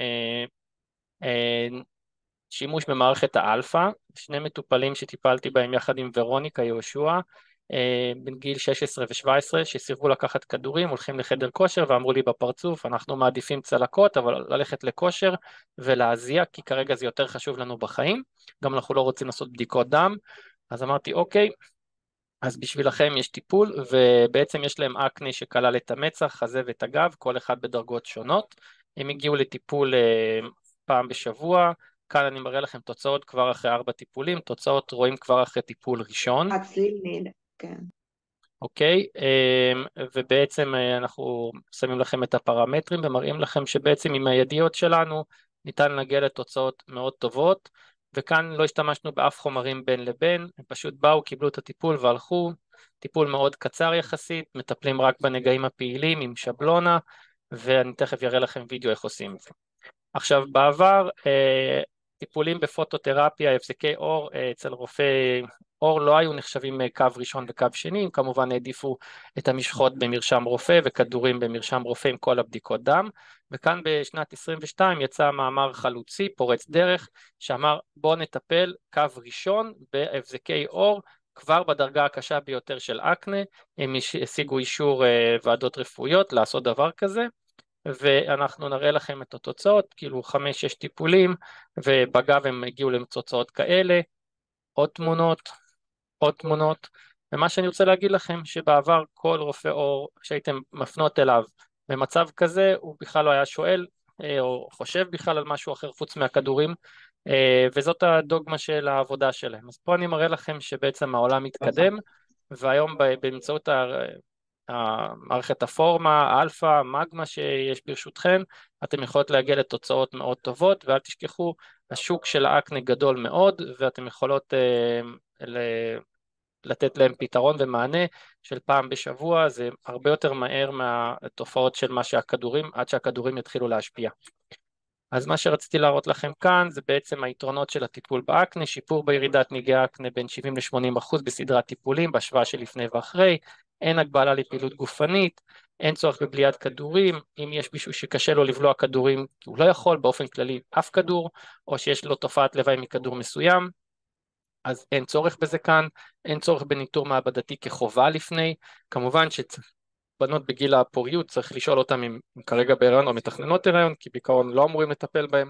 שימוש במערכת האלפא, 2 מטופלים שטיפלתי בהם יחד עם ורוניקה יהושע, בין גיל 16 ו-17 שסירבו לקחת כדורים, הולכים לחדר כושר ואמרו לי בפרצוף, אנחנו מעדיפים צלקות, אבל ללכת לכושר ולהזיע, כי כרגע זה יותר חשוב לנו בחיים, גם אנחנו לא רוצים לעשות בדיקות דם, אז אמרתי אוקיי, אז בשבילכם יש טיפול, ובעצם יש להם אקנה שכלל את המצח, חזה ואת הגב, כל אחד בדרגות שונות, הם הגיעו לטיפול פעם בשבוע, כאן אני מראה לכם תוצאות כבר אחרי 4 טיפולים, תוצאות רואים כבר אחרי טיפול ראשון. כן. אוקיי, ובעצם אנחנו שמים לכם את הפרמטרים ומראים לכם שבעצם עם הידיעות שלנו ניתן להגיע לתוצאות מאוד טובות, וכאן לא השתמשנו באף חומרים בין לבין, הם פשוט באו, קיבלו את הטיפול והלכו, טיפול מאוד קצר יחסית, מטפלים רק בנגעים הפעילים עם שבלונה, ואני תכף אראה לכם וידאו איך עושים את זה. עכשיו בעבר טיפולים בפוטותרפיה, הבזקי עור אצל רופא עור לא היו נחשבים קו ראשון וקו שני, הם כמובן העדיפו את המשחות במרשם רופא וכדורים במרשם רופא עם כל הבדיקות דם, וכאן בשנת 22 יצא מאמר חלוצי פורץ דרך שאמר בוא נטפל קו ראשון בהבזקי עור כבר בדרגה הקשה ביותר של אקנה, הם השיגו אישור ועדות רפואיות לעשות דבר כזה, ואנחנו נראה לכם את התוצאות, כאילו 5-6 טיפולים, ובגב הם הגיעו לתוצאות כאלה, עוד תמונות, ומה שאני רוצה להגיד לכם, שבעבר כל רופא עור שהייתם מפנות אליו במצב כזה, הוא בכלל לא היה שואל, או חושב בכלל על משהו אחר חוץ מהכדורים, וזאת הדוגמה של העבודה שלהם. אז פה אני מראה לכם שבעצם העולם מתקדם, והיום באמצעות המערכת הפורמה, האלפא, מגמה שיש ברשותכם, אתם יכולות להגיע לתוצאות מאוד טובות, ואל תשכחו, השוק של האקנה גדול מאוד, ואתם יכולות לתת להם פתרון ומענה של פעם בשבוע, זה הרבה יותר מהר מהתופעות של מה שהכדורים, עד שהכדורים יתחילו להשפיע. אז מה שרציתי להראות לכם כאן זה בעצם היתרונות של הטיפול באקנה, שיפור בירידת נגעי אקנה בין 70-80% בסדרת טיפולים, בהשוואה של לפני ואחרי, אין הגבלה לפעילות גופנית, אין צורך בבליעת כדורים, אם יש מישהו שקשה לו לבלוע כדורים, הוא לא יכול באופן כללי אף כדור, או שיש לו תופעת לוואי מכדור מסוים, אז אין צורך בזה כאן, אין צורך בניטור מעבדתי כחובה לפני, כמובן בנות בגיל הפוריות צריך לשאול אותם אם כרגע בהיריון או מתכננות הריון, כי בעיקרון לא אמורים לטפל בהם,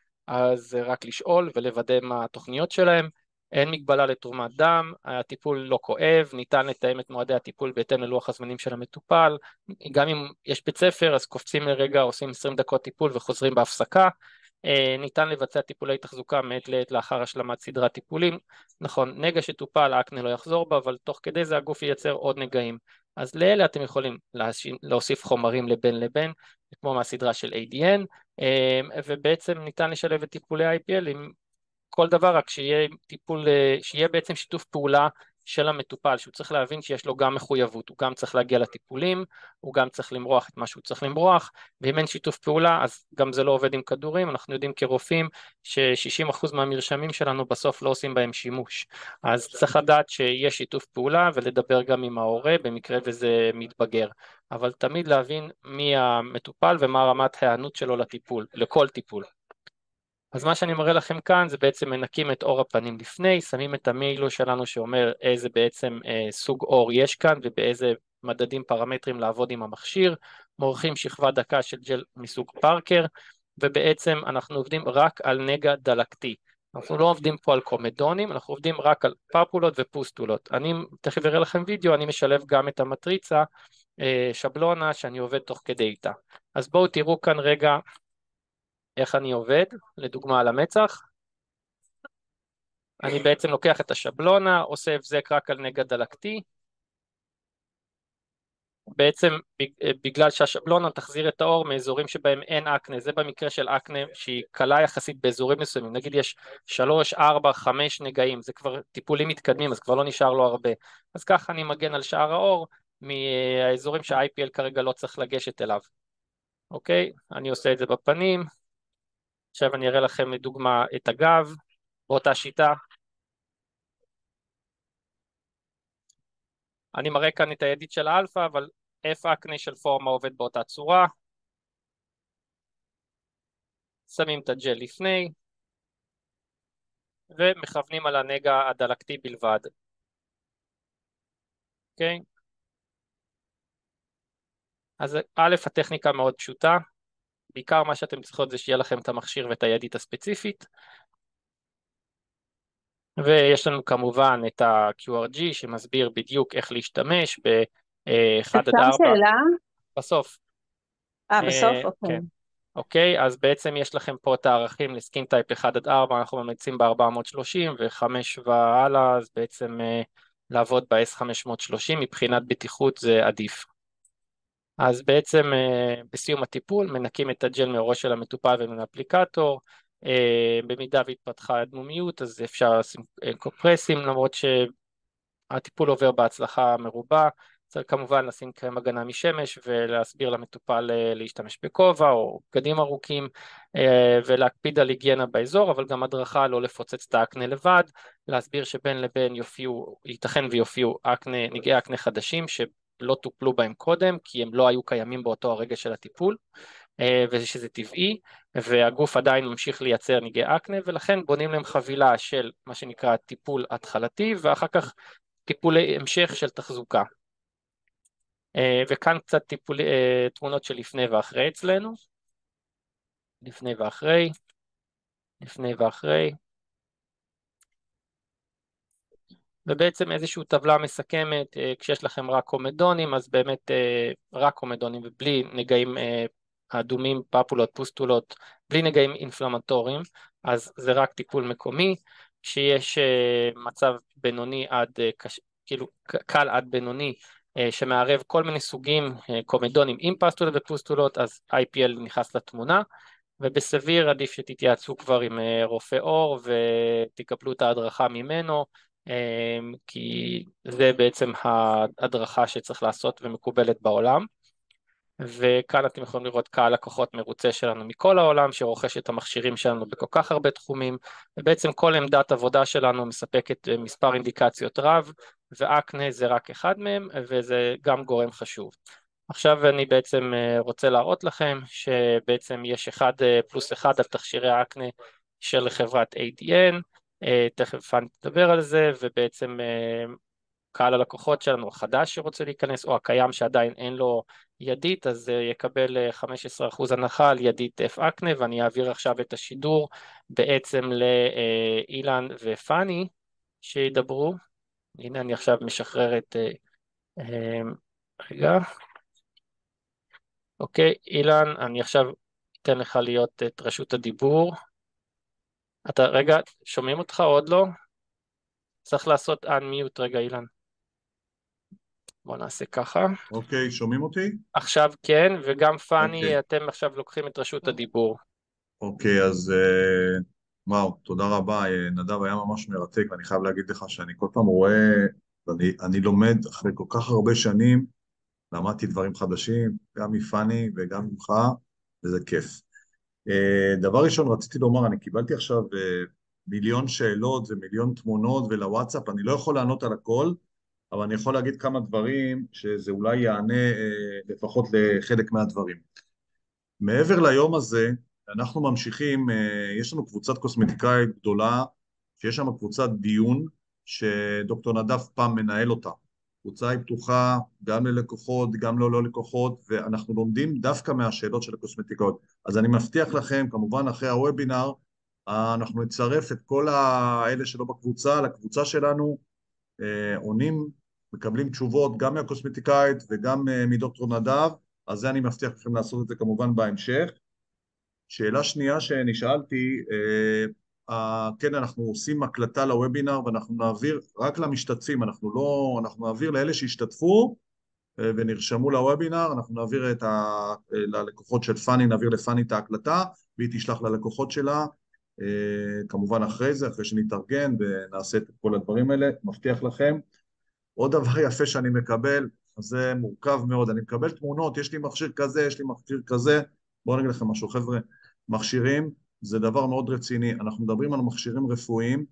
אז רק לשאול ולוודא מה התוכניות שלהם, אין מגבלה לתרומת דם, הטיפול לא כואב, ניתן לתאם את מועדי הטיפול בהתאם ללוח הזמנים של המטופל, גם אם יש בית ספר אז קופצים לרגע, עושים 20 דקות טיפול וחוזרים בהפסקה, ניתן לבצע טיפולי תחזוקה מעת לעת לאחר השלמת סדרת טיפולים, נכון, נגע שטופל האקנה לא יחזור בה, אבל תוך כדי זה הגוף ייצר עוד נגעים, אז לאלה אתם יכולים להוסיף חומרים לבין לבין, כמו מהסדרה של ADN, ובעצם ניתן לשלב את טיפולי IPL עם כל דבר, רק שיהיה טיפול, שיהיה בעצם שיתוף פעולה של המטופל, שהוא צריך להבין שיש לו גם מחויבות, הוא גם צריך להגיע לטיפולים, הוא גם צריך למרוח את מה שהוא צריך למרוח, ואם אין שיתוף פעולה אז גם זה לא עובד עם כדורים, אנחנו יודעים כרופאים ש60% מהמרשמים שלנו בסוף לא עושים בהם שימוש, אז צריך לדעת שיש שיתוף פעולה ולדבר גם עם ההורה במקרה וזה מתבגר, אבל תמיד להבין מי המטופל ומה רמת הענות שלו לטיפול, לכל טיפול. אז מה שאני מראה לכם כאן זה בעצם מנקים את אור הפנים לפני, שמים את המיילו שלנו שאומר איזה בעצם סוג אור יש כאן ובאיזה מדדים פרמטרים לעבוד עם המכשיר, מורחים שכבה דקה של ג'ל מסוג פארקר, ובעצם אנחנו עובדים רק על נגע דלקתי, אנחנו לא עובדים פה על קומדונים, אנחנו עובדים רק על פפולות ופוסטולות, אני תכף אראה לכם וידאו, אני משלב גם את המטריצה, שבלונה שאני עובד תוך כדי איתה, אז בואו תראו כאן רגע, איך אני עובד, לדוגמה על המצח, אני בעצם לוקח את השבלונה, עושה הבזק רק על נגע דלקתי, בעצם בגלל שהשבלונה תחזיר את האור מאזורים שבהם אין אקנה, זה במקרה של אקנה שהיא קלה יחסית באזורים מסוימים, נגיד יש 3, 4, 5 נגעים, זה כבר טיפולים מתקדמים, אז כבר לא נשאר לו הרבה, אז ככה אני מגן על שאר האור, מהאזורים שה-IPL כרגע לא צריך לגשת אליו, אוקיי? אני עושה את זה בפנים, עכשיו אני אראה לכם לדוגמה את הגב, באותה שיטה. אני מראה כאן את הידית של האלפא, אבל F אקנה של פורמה עובד באותה צורה. שמים את הג'ל לפני, ומכוונים על הנגע הדלקתי בלבד. אוקיי. אז א', הטכניקה מאוד פשוטה, בעיקר מה שאתם צריכות זה שיהיה לכם את המכשיר ואת הידית הספציפית, ויש לנו כמובן את ה-QRG שמסביר בדיוק איך להשתמש ב-1 עד 4. אפשר שאלה? בסוף. בסוף? אוקיי. כן. אוקיי, אז בעצם יש לכם פה את הערכים לסקין טייפ 1 עד 4, אנחנו ממליצים ב-430 ו-5 והלאה, אז בעצם לעבוד ב-S530, מבחינת בטיחות זה עדיף. אז בעצם בסיום הטיפול מנקים את הג'ל מאורו של המטופל ומן האפליקטור, במידה והתפתחה אדמומיות אז אפשר לשים קופרסים, למרות שהטיפול עובר בהצלחה מרובה. צריך כמובן לשים קרם הגנה משמש ולהסביר למטופל להשתמש בכובע או בגדים ארוכים, ולהקפיד על היגיינה באזור, אבל גם הדרכה לא לפוצץ את האקנה לבד, להסביר שבין לבין ייתכן ויופיעו נגעי אקנה חדשים שלא טופלו בהם קודם כי הם לא היו קיימים באותו הרגע של הטיפול, ושזה טבעי, והגוף עדיין ממשיך לייצר נגעי אקנה, ולכן בונים להם חבילה של מה שנקרא טיפול התחלתי ואחר כך טיפולי המשך של תחזוקה. וכאן קצת תמונות של לפני ואחרי אצלנו, לפני ואחרי, לפני ואחרי, ובעצם איזושהי טבלה מסכמת, כשיש לכם רק קומדונים, אז באמת רק קומדונים ובלי נגעים אדומים, פפולות, פוסטולות, בלי נגעים אינפלמטוריים, אז זה רק טיפול מקומי. כשיש מצב בינוני עד, כאילו קל עד בינוני, שמערב כל מיני סוגים קומדונים עם פסטולות ופוסטולות, אז IPL נכנס לתמונה, ובסביר עדיף שתתייעצו כבר עם רופא עור ותקבלו את ההדרכה ממנו, כי זה בעצם ההדרכה שצריך לעשות ומקובלת בעולם. וכאן אתם יכולים לראות קהל לקוחות מרוצה שלנו מכל העולם שרוכש את המכשירים שלנו בכל כך הרבה תחומים, ובעצם כל עמדת עבודה שלנו מספקת מספר אינדיקציות רב, ואקנה זה רק אחד מהם וזה גם גורם חשוב. עכשיו אני בעצם רוצה להראות לכם שבעצם יש 1+1 על תכשירי האקנה של חברת ADN, תכף אני אדבר על זה, ובעצם קהל הלקוחות שלנו החדש שרוצה להיכנס או הקיים שעדיין אין לו ידית, אז יקבל 15% הנחה על ידית אקנה, ואני אעביר עכשיו את השידור בעצם לאילן ופני שידברו. הנה אני עכשיו משחרר את רגע. אוקיי, אילן, אני עכשיו אתן לך להיות את רשות הדיבור. אתה רגע, שומעים אותך עוד לא? צריך לעשות unmute רגע, אילן. בוא נעשה ככה. אוקיי, שומעים אותי? עכשיו כן, וגם פני, אוקיי. אתם עכשיו לוקחים את רשות הדיבור. אוקיי, אז וואו, תודה רבה, נדב, היה ממש מרתק, ואני חייב להגיד לך שאני כל פעם רואה, אני לומד אחרי כל כך הרבה שנים, למדתי דברים חדשים, גם מפני וגם ממך, וזה כיף. דבר ראשון, רציתי לומר, אני קיבלתי עכשיו מיליון שאלות ומיליון תמונות ולוואטסאפ, אני לא יכול לענות על הכל, אבל אני יכול להגיד כמה דברים שזה אולי יענה לפחות לחלק מהדברים. מעבר ליום הזה, אנחנו ממשיכים, יש לנו קבוצת קוסמטיקאית גדולה, שיש שם קבוצת דיון שדוקטור נדב פעם מנהל אותה. קבוצה היא פתוחה גם ללקוחות, גם לא לקוחות, ואנחנו לומדים דווקא מהשאלות של הקוסמטיקאיות. אז אני מבטיח לכם, כמובן אחרי הוובינר, אנחנו נצרף את כל האלה שלא בקבוצה, לקבוצה שלנו, עונים, מקבלים תשובות גם מהקוסמטיקאית וגם מדוקטור נדב, אז זה אני מבטיח לכם לעשות את זה כמובן בהמשך. שאלה שנייה שנשאלתי, כן, אנחנו עושים הקלטה לוובינר ואנחנו נעביר רק למשתתפים, אנחנו נעביר לאלה שהשתתפו ונרשמו לוובינר, אנחנו נעביר ללקוחות של פני, נעביר לפני את ההקלטה והיא תשלח ללקוחות שלה, כמובן אחרי זה, אחרי שנתארגן ונעשה את כל הדברים האלה, מבטיח לכם. עוד דבר יפה שאני מקבל, זה מורכב מאוד, אני מקבל תמונות, יש לי מכשיר כזה, יש לי מכשיר כזה, בואו נגיד לכם משהו, חבר'ה, מכשירים זה דבר מאוד רציני, אנחנו מדברים על מכשירים רפואיים,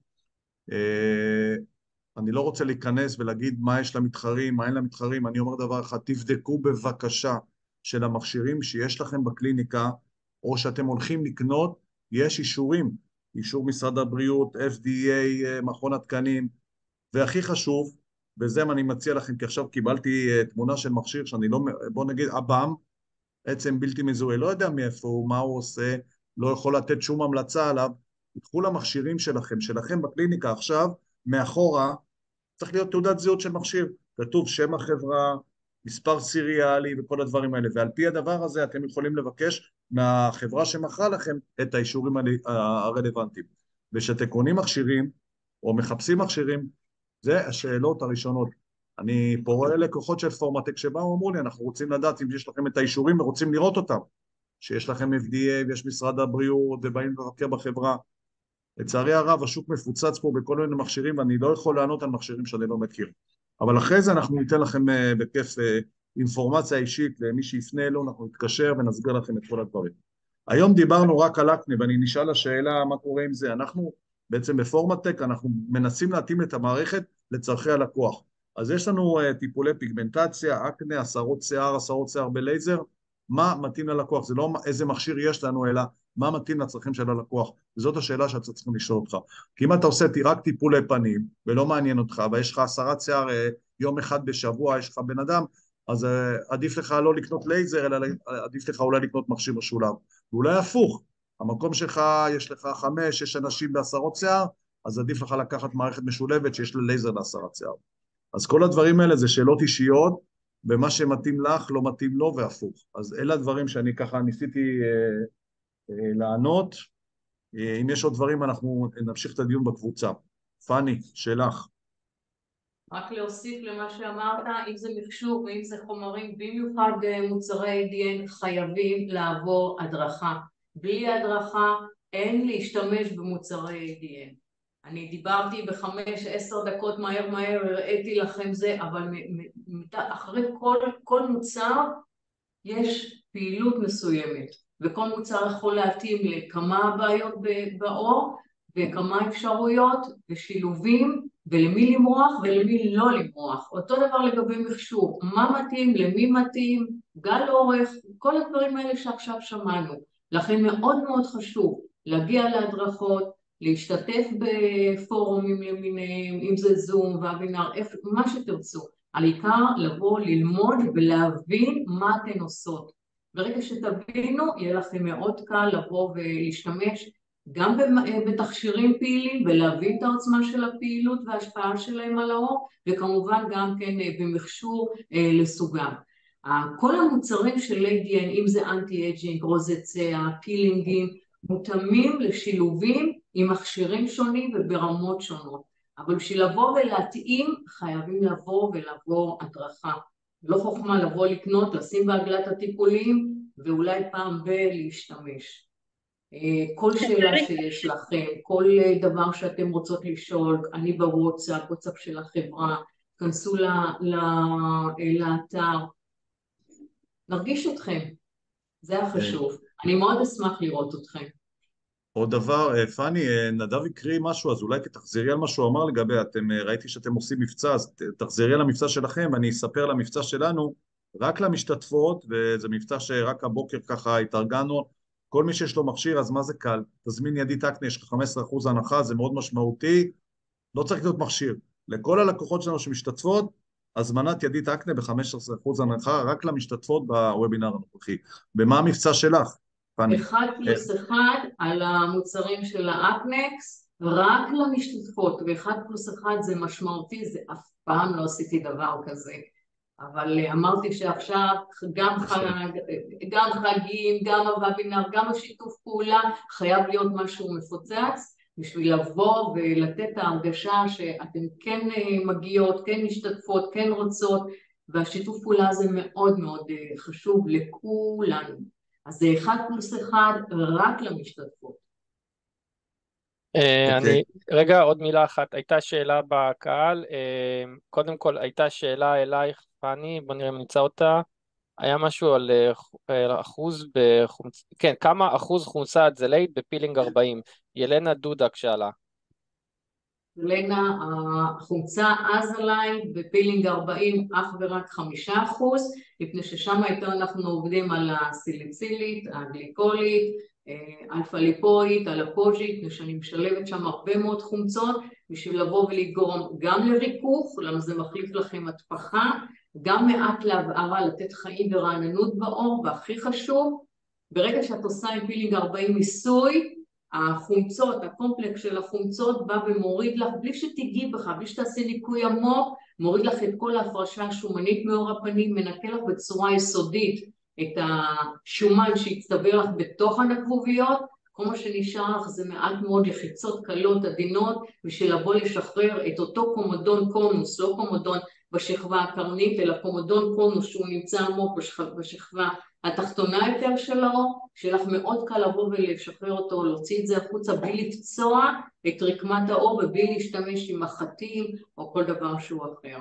אני לא רוצה להיכנס ולהגיד מה יש למתחרים, מה אין למתחרים, אני אומר דבר אחד, תבדקו בבקשה של המכשירים שיש לכם בקליניקה, או שאתם הולכים לקנות, יש אישורים, אישור משרד הבריאות, FDA, מכון התקנים, והכי חשוב, וזה אני מציע לכם, כי עכשיו קיבלתי תמונה של מכשיר שאני לא, בוא נגיד, אב"ם, עצם בלתי מזוהה, לא יודע מאיפה הוא, מה הוא עושה, לא יכול לתת שום המלצה עליו. תיקחו למכשירים שלכם בקליניקה עכשיו, מאחורה, צריך להיות תעודת זהות של מכשיר, כתוב שם החברה, מספר סיריאלי וכל הדברים האלה, ועל פי הדבר הזה אתם יכולים לבקש מהחברה שמכרה לכם את האישורים הרלוונטיים. ושאתם קונים מכשירים או מחפשים מכשירים, זה השאלות הראשונות. אני פה רואה לקוחות של פורמטק שבאו, אמרו לי, אנחנו רוצים לדעת אם יש לכם את האישורים ורוצים לראות אותם, שיש לכם FDA ויש משרד הבריאות ובאים לבקר בחברה. לצערי הרב, השוק מפוצץ פה בכל מיני מכשירים, ואני לא יכול לענות על מכשירים שאני לא מכיר. אבל אחרי זה אנחנו ניתן לכם בכיף אינפורמציה אישית למי שיפנה אלו, אנחנו נתקשר ונסביר לכם את כל הדברים. היום דיברנו רק על אקנה, ואני נשאל השאלה מה קורה עם זה. אנחנו בעצם בפורמטק, אנחנו מנסים להתאים את המערכת לצרכי הלקוח. אז יש לנו טיפולי פיגמנטציה, אקנה, הסרות שיער בלייזר. מה מתאים ללקוח? זה לא איזה מכשיר יש לנו, אלא מה מתאים לצרכים של הלקוח. וזאת השאלה שאתה צריך לשאול אותך. כי אם אתה עושה רק טיפולי פנים, ולא מעניין אותך, ויש לך הסרת שיער יום אחד בשבוע, יש לך בן אדם, אז עדיף לך לא לקנות לייזר, אלא עדיף לך אולי לקנות מכשיר משולב. ואולי הפוך, המקום שלך, יש לך 5-6 אנשים בהסרות שיער, אז עדיף לך לקחת מערכת משולבת שיש לה לייזר להסרת שיער. אז כל הדברים האלה זה שאלות אישיות, ומה שמתאים לך לא מתאים לו והפוך. אז אלה הדברים שאני ככה ניסיתי לענות. אם יש עוד דברים אנחנו נמשיך את הדיון בקבוצה. פני, שלך. רק להוסיף למה שאמרת, אם זה מחשוב ואם זה חומרים, במיוחד מוצרי ADN חייבים לעבור הדרכה. בלי הדרכה אין להשתמש במוצרי ADN. אני דיברתי ב5-10 דקות מהר, הראיתי לכם זה, אבל אחרי כל מוצר יש פעילות מסוימת, וכל מוצר יכול להתאים לכמה בעיות בעור, וכמה אפשרויות ושילובים, ולמי למרוח ולמי לא למרוח. אותו דבר לגבי מחשוב, מה מתאים, למי מתאים, גל אורך, כל הדברים האלה שעכשיו שמענו. לכן מאוד מאוד חשוב להגיע להדרכות, להשתתף בפורומים למיניהם, אם זה זום, וובינר, מה שתרצו. העיקר לבוא, ללמוד ולהבין מה אתן עושות. ברגע שתבינו, יהיה לכם מאוד קל לבוא ולהשתמש גם בתכשירים פעילים, ולהבין את העוצמה של הפעילות וההשפעה שלהם על האור, וכמובן גם כן במכשור לסוגם. כל המוצרים של ADN, אם זה אנטי-אייג'ינג, רוזציה, פילינגים, מותאמים לשילובים עם מכשירים שונים וברמות שונות. אבל בשביל לבוא ולהתאים, חייבים לבוא ולעבור הדרכה. לא חוכמה לבוא לקנות, לשים בעגלת הטיפולים, ואולי פעם להשתמש. כל שאלה שיש לכם, כל דבר שאתם רוצות לשאול, אני בוואטסאפ, וואטסאפ של החברה, כנסו לאתר, נרגיש אתכם, זה החשוב. אני מאוד אשמח לראות אתכם. עוד דבר, פני, נדב יקריא משהו, אז אולי תחזרי על מה שהוא אמר לגבי, ראיתי שאתם עושים מבצע, אז תחזרי על המבצע שלכם, ואני אספר למבצע שלנו, רק למשתתפות, וזה מבצע שרק הבוקר ככה התארגנו, כל מי שיש לו מכשיר, אז מה זה קל? תזמין ידית אקנה, יש לך 15% הנחה, זה מאוד משמעותי, לא צריך להיות מכשיר. לכל הלקוחות שלנו שמשתתפות, הזמנת ידית אקנה ב-15% הנחה, רק למשתתפות בוובינר הנוכחי. במה המבצע שלך? 1+1 על המוצרים של האקנקס, רק למשתתפות, ו1+1 זה משמעותי, זה אף פעם לא עשיתי דבר כזה. אבל אמרתי שעכשיו גם חגים, גם הוובינר, גם השיתוף פעולה, חייב להיות משהו מפוצץ, בשביל לבוא ולתת את ההרגשה שאתם כן מגיעות, כן משתתפות, כן רוצות, והשיתוף פעולה הזה מאוד מאוד חשוב לכולנו. אז זה 1+1 רק למשתתפות. רגע, עוד מילה אחת, הייתה שאלה בקהל, קודם כל הייתה שאלה אלייך, פני, בוא נראה אם נמצא אותה, היה משהו על אחוז בחומצה, כן, כמה אחוז חומצה אדזלייט בפילינג 40, ילנה דודק שאלה. ילנה, החומצה אזלייט בפילינג 40 אך ורק 5%, לפני ששם איתו אנחנו עובדים על הסיליקסילית, הגליקולית, אלפא ליפואית, אלפוג'ית, ושאני משלבת שם הרבה מאוד חומצות, בשביל לבוא ולגרום גם לריכוך, למה זה מחליף לכם התפחה, גם מעט להבערה, לתת חיים ורעננות בעור, והכי חשוב, ברגע שאת עושה עם פילינג 40 מיסוי, החומצות, הקומפלקס של החומצות בא ומוריד לך, בלי שתיגעי בך, בלי שתעשי ניקוי עמוק, מוריד לך את כל ההפרשה השומנית מאור הפנים, מנקה לך בצורה יסודית את השומן שהצטבר לך בתוך הנקבוביות, כל מה שנשאר לך זה מעט מאוד לחיצות קלות, עדינות, בשביל לבוא לשחרר את אותו קומודון קונוס, לא קומודון בשכבה הקרנית, אלא קומודון קונוס שהוא נמצא עמוק בשכבה התחתונה יותר של האור, שיהיה לך מאוד קל לבוא ולשחרר אותו, להוציא את זה החוצה בלי לפצוע את רקמת האור ובלי להשתמש עם מחטים או כל דבר שהוא אחר.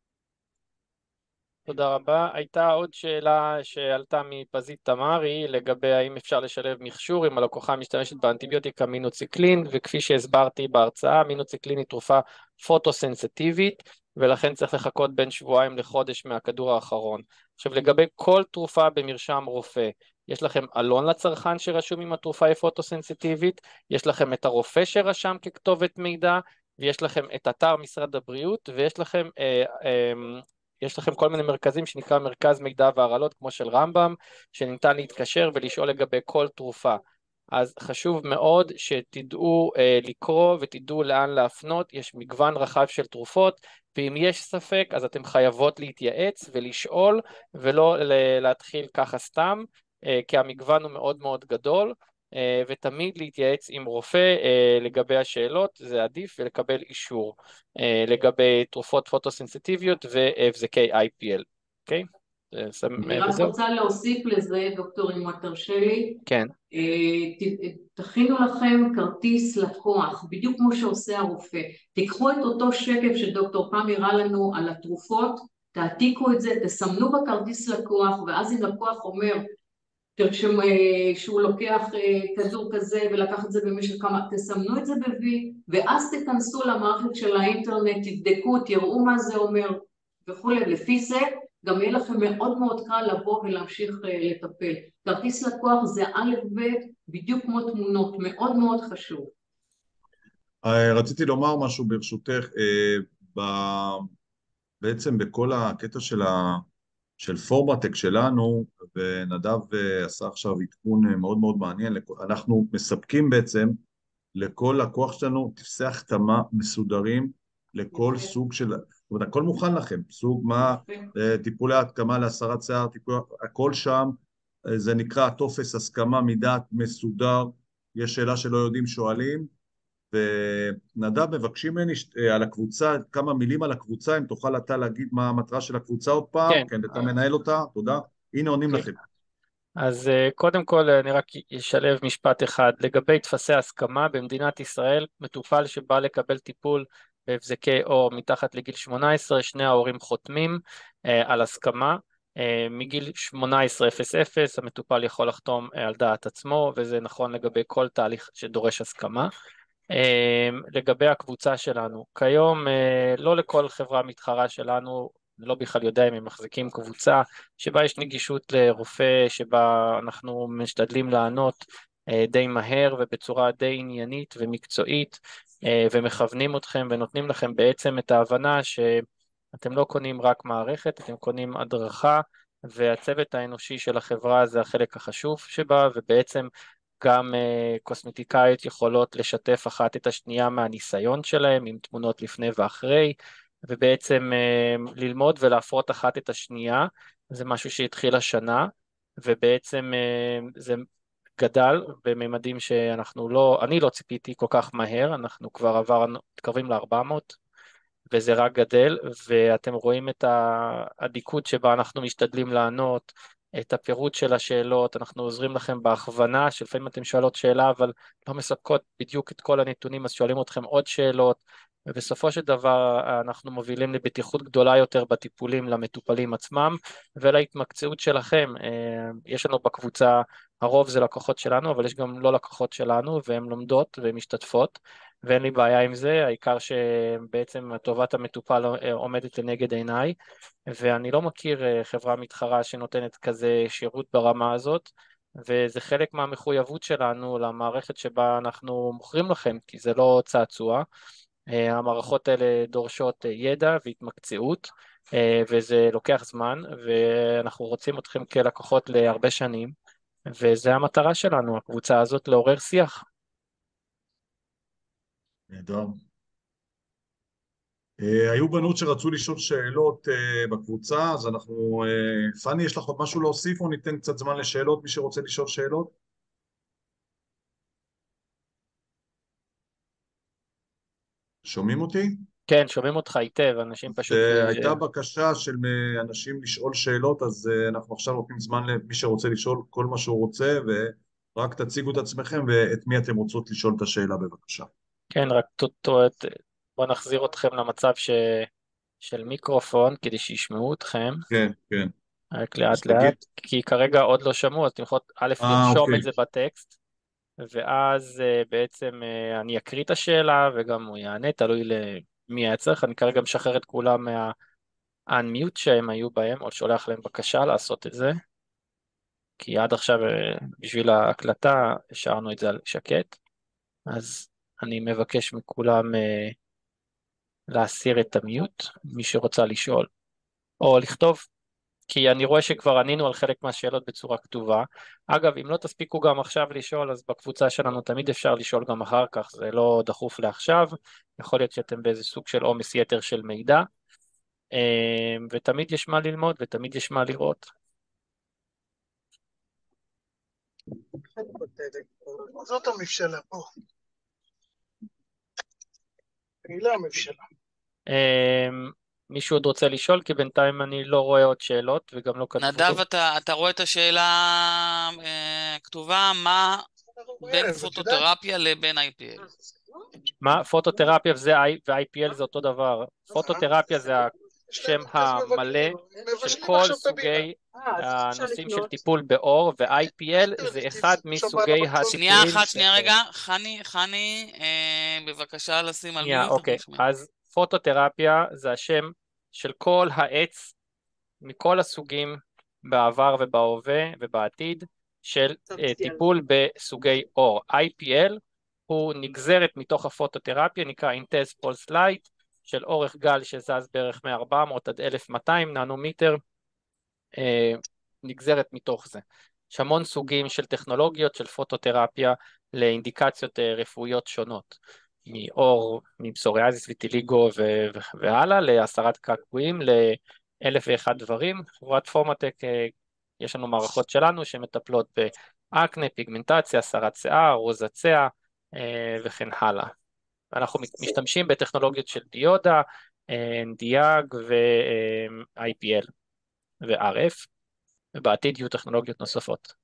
תודה רבה. הייתה עוד שאלה שעלתה מפזית תמרי לגבי האם אפשר לשלב מכשור אם הלקוחה משתמשת באנטיביוטיקה מינוציקלין, וכפי שהסברתי בהרצאה, מינוציקלין היא תרופה פוטוסנסיטיבית, ולכן צריך לחכות בין שבועיים לחודש מהכדור האחרון. עכשיו לגבי כל תרופה במרשם רופא, יש לכם עלון לצרכן שרשום אם התרופה היא פוטוסנסיטיבית, יש לכם את הרופא שרשם ככתובת מידע, ויש לכם את אתר משרד הבריאות, ויש לכם יש לכם כל מיני מרכזים שנקרא מרכז מידע והרעלות כמו של רמב"ם, שניתן להתקשר ולשאול לגבי כל תרופה. אז חשוב מאוד שתדעו לקרוא ותדעו לאן להפנות, יש מגוון רחב של תרופות, ואם יש ספק אז אתם חייבות להתייעץ ולשאול, ולא להתחיל ככה סתם, כי המגוון הוא מאוד מאוד גדול, ותמיד להתייעץ עם רופא לגבי השאלות, זה עדיף, ולקבל אישור לגבי תרופות פוטוסנסיטיביות והבזקי IPL. אוקיי? אני רק רוצה להוסיף לזה, דוקטור, אם את תרשה לי. כן. תכינו לכם כרטיס לקוח, בדיוק כמו שעושה הרופא. תיקחו את אותו שקף שדוקטור פעם הראה לנו על התרופות, תעתיקו את זה, תסמנו בכרטיס לקוח, ואז אם לקוח אומר, תרשמו שהוא לוקח כדור כזה ולקח את זה במשך כמה, תסמנו את זה ב-V, ואז תכנסו למערכת של האינטרנט, תבדקו, תראו מה זה אומר וכו'. לפי זה גם יהיה לכם מאוד מאוד קל לבוא ולהמשיך לטפל. כרטיס לקוח זה א' ב', בדיוק כמו תמונות, מאוד מאוד חשוב. רציתי לומר משהו ברשותך, בעצם בכל הקטע של פורמטק שלנו, ונדב עשה עכשיו עדכון מאוד מאוד מעניין, אנחנו מספקים בעצם לכל לקוח שלנו תפסי החתמה מסודרים לכל סוג של, זאת אומרת, הכל מוכן לכם, סוג מה, טיפולי התקמה להסרת שיער, הכל שם, זה נקרא טופס הסכמה מדעת מסודר, יש שאלה שלא יודעים שואלים, ונדב מבקשים ממני על הקבוצה, כמה מילים על הקבוצה, אם תוכל אתה להגיד מה המטרה של הקבוצה עוד פעם, כן, אתה מנהל אותה, תודה, הנה עונים לכם. אז קודם כל אני רק אשלב משפט אחד, לגבי תפסי הסכמה במדינת ישראל, מטופל שבא לקבל טיפול בהבזקי עור מתחת לגיל 18, שני ההורים חותמים על הסכמה, מגיל 18-00 המטופל יכול לחתום על דעת עצמו, וזה נכון לגבי כל תהליך שדורש הסכמה. לגבי הקבוצה שלנו, כיום לא לכל חברה מתחרה שלנו, לא בכלל יודע אם הם מחזיקים קבוצה שבה יש נגישות לרופא, שבה אנחנו משתדלים לענות די מהר ובצורה די עניינית ומקצועית, ומכוונים אתכם ונותנים לכם בעצם את ההבנה שאתם לא קונים רק מערכת, אתם קונים הדרכה, והצוות האנושי של החברה זה החלק החשוב שבה, ובעצם גם קוסמטיקאיות יכולות לשתף אחת את השנייה מהניסיון שלהם, עם תמונות לפני ואחרי, ובעצם ללמוד ולהפרות אחת את השנייה, זה משהו שהתחיל השנה, ובעצם זה גדל בממדים אני לא ציפיתי כל כך מהר, אנחנו כבר מתקרבים ל-400, וזה רק גדל, ואתם רואים את העדיקות שבה אנחנו משתדלים לענות, את הפירוט של השאלות, אנחנו עוזרים לכם בהכוונה, שלפעמים אתם שואלות שאלה, אבל לא מספקות בדיוק את כל הנתונים, אז שואלים אתכם עוד שאלות, ובסופו של דבר אנחנו מובילים לבטיחות גדולה יותר בטיפולים למטופלים עצמם, ולהתמקצעות שלכם. יש לנו בקבוצה, הרוב זה לקוחות שלנו, אבל יש גם לא לקוחות שלנו, והן לומדות והן משתתפות, ואין לי בעיה עם זה, העיקר שבעצם טובת המטופל עומדת לנגד עיניי, ואני לא מכיר חברה מתחרה שנותנת כזה שירות ברמה הזאת, וזה חלק מהמחויבות שלנו למערכת שבה אנחנו מוכרים לכם, כי זה לא צעצוע, המערכות האלה דורשות ידע והתמקצעות, וזה לוקח זמן, ואנחנו רוצים אתכם כלקוחות להרבה שנים, וזה המטרה שלנו, הקבוצה הזאת, לעורר שיח. נהדר. היו בנות שרצו לשאול שאלות בקבוצה, אז אנחנו... פני, יש לך עוד משהו להוסיף או ניתן קצת זמן לשאלות, מי שרוצה לשאול שאלות? שומעים אותי? כן, שומעים אותך היטב, אנשים פשוט... הייתה בקשה של אנשים לשאול שאלות, אז אנחנו עכשיו נותנים זמן למי שרוצה לשאול כל מה שהוא רוצה, ורק תציגו את עצמכם ואת מי אתם רוצות לשאול את השאלה בבקשה. כן, רק בוא נחזיר אתכם למצב של מיקרופון, כדי שישמעו אתכם. כן, כן. רק לאט לאט, כי כרגע עוד לא שמעו, אז אתם יכולים לרשום אוקיי. את זה בטקסט, ואז בעצם אני אקריא את השאלה, וגם הוא יענה, תלוי למי היה צריך. אני כרגע משחרר את כולם מה-unmute שהם היו בהם, או שולח להם בקשה לעשות את זה, כי עד עכשיו בשביל ההקלטה השארנו את זה על שקט, אז אני מבקש מכולם להסיר את המיוט, מי שרוצה לשאול, או לכתוב, כי אני רואה שכבר ענינו על חלק מהשאלות בצורה כתובה. אגב, אם לא תספיקו גם עכשיו לשאול, אז בקבוצה שלנו תמיד אפשר לשאול גם אחר כך, זה לא דחוף לעכשיו, יכול להיות שאתם באיזה סוג של עומס יתר של מידע, ותמיד יש מה ללמוד ותמיד יש מה לראות. זאת המבשלה פה. מילה המבשלה. מישהו עוד רוצה לשאול? כי בינתיים אני לא רואה עוד שאלות וגם לא כתבו. נדב, אתה רואה את השאלה כתובה, מה בין פוטותרפיה לבין IPL? מה? פוטותרפיה ו-IPL זה אותו דבר. פוטותרפיה זה השם המלא של כל סוגי הנושאים של טיפול באור, ו-IPL זה אחד מסוגי הטיפולים. שנייה רגע, חני, בבקשה לשים על מיוט. אוקיי, אז פוטותרפיה זה השם של כל העץ, מכל הסוגים בעבר ובהווה ובעתיד, של טיפול בסוגי אור. IPL הוא נגזרת מתוך הפוטותרפיה, נקרא Intense Pulse Light, של אורך גל שזז בערך מ-400 עד 1200 ננומטר, נגזרת מתוך זה. יש המון סוגים של טכנולוגיות של פוטותרפיה לאינדיקציות רפואיות שונות, מאור, מפסוריאזיס וטיליגו והלאה, להסרת קעקועים, לאלף ואחד דברים. חברת פורמטק, יש לנו מערכות שלנו שמטפלות באקנה, פיגמנטציה, הסרת שיער, רוזת שיער וכן הלאה. אנחנו משתמשים בטכנולוגיות של דיודה, דיאג ו-IPL ו-RF, ובעתיד יהיו טכנולוגיות נוספות.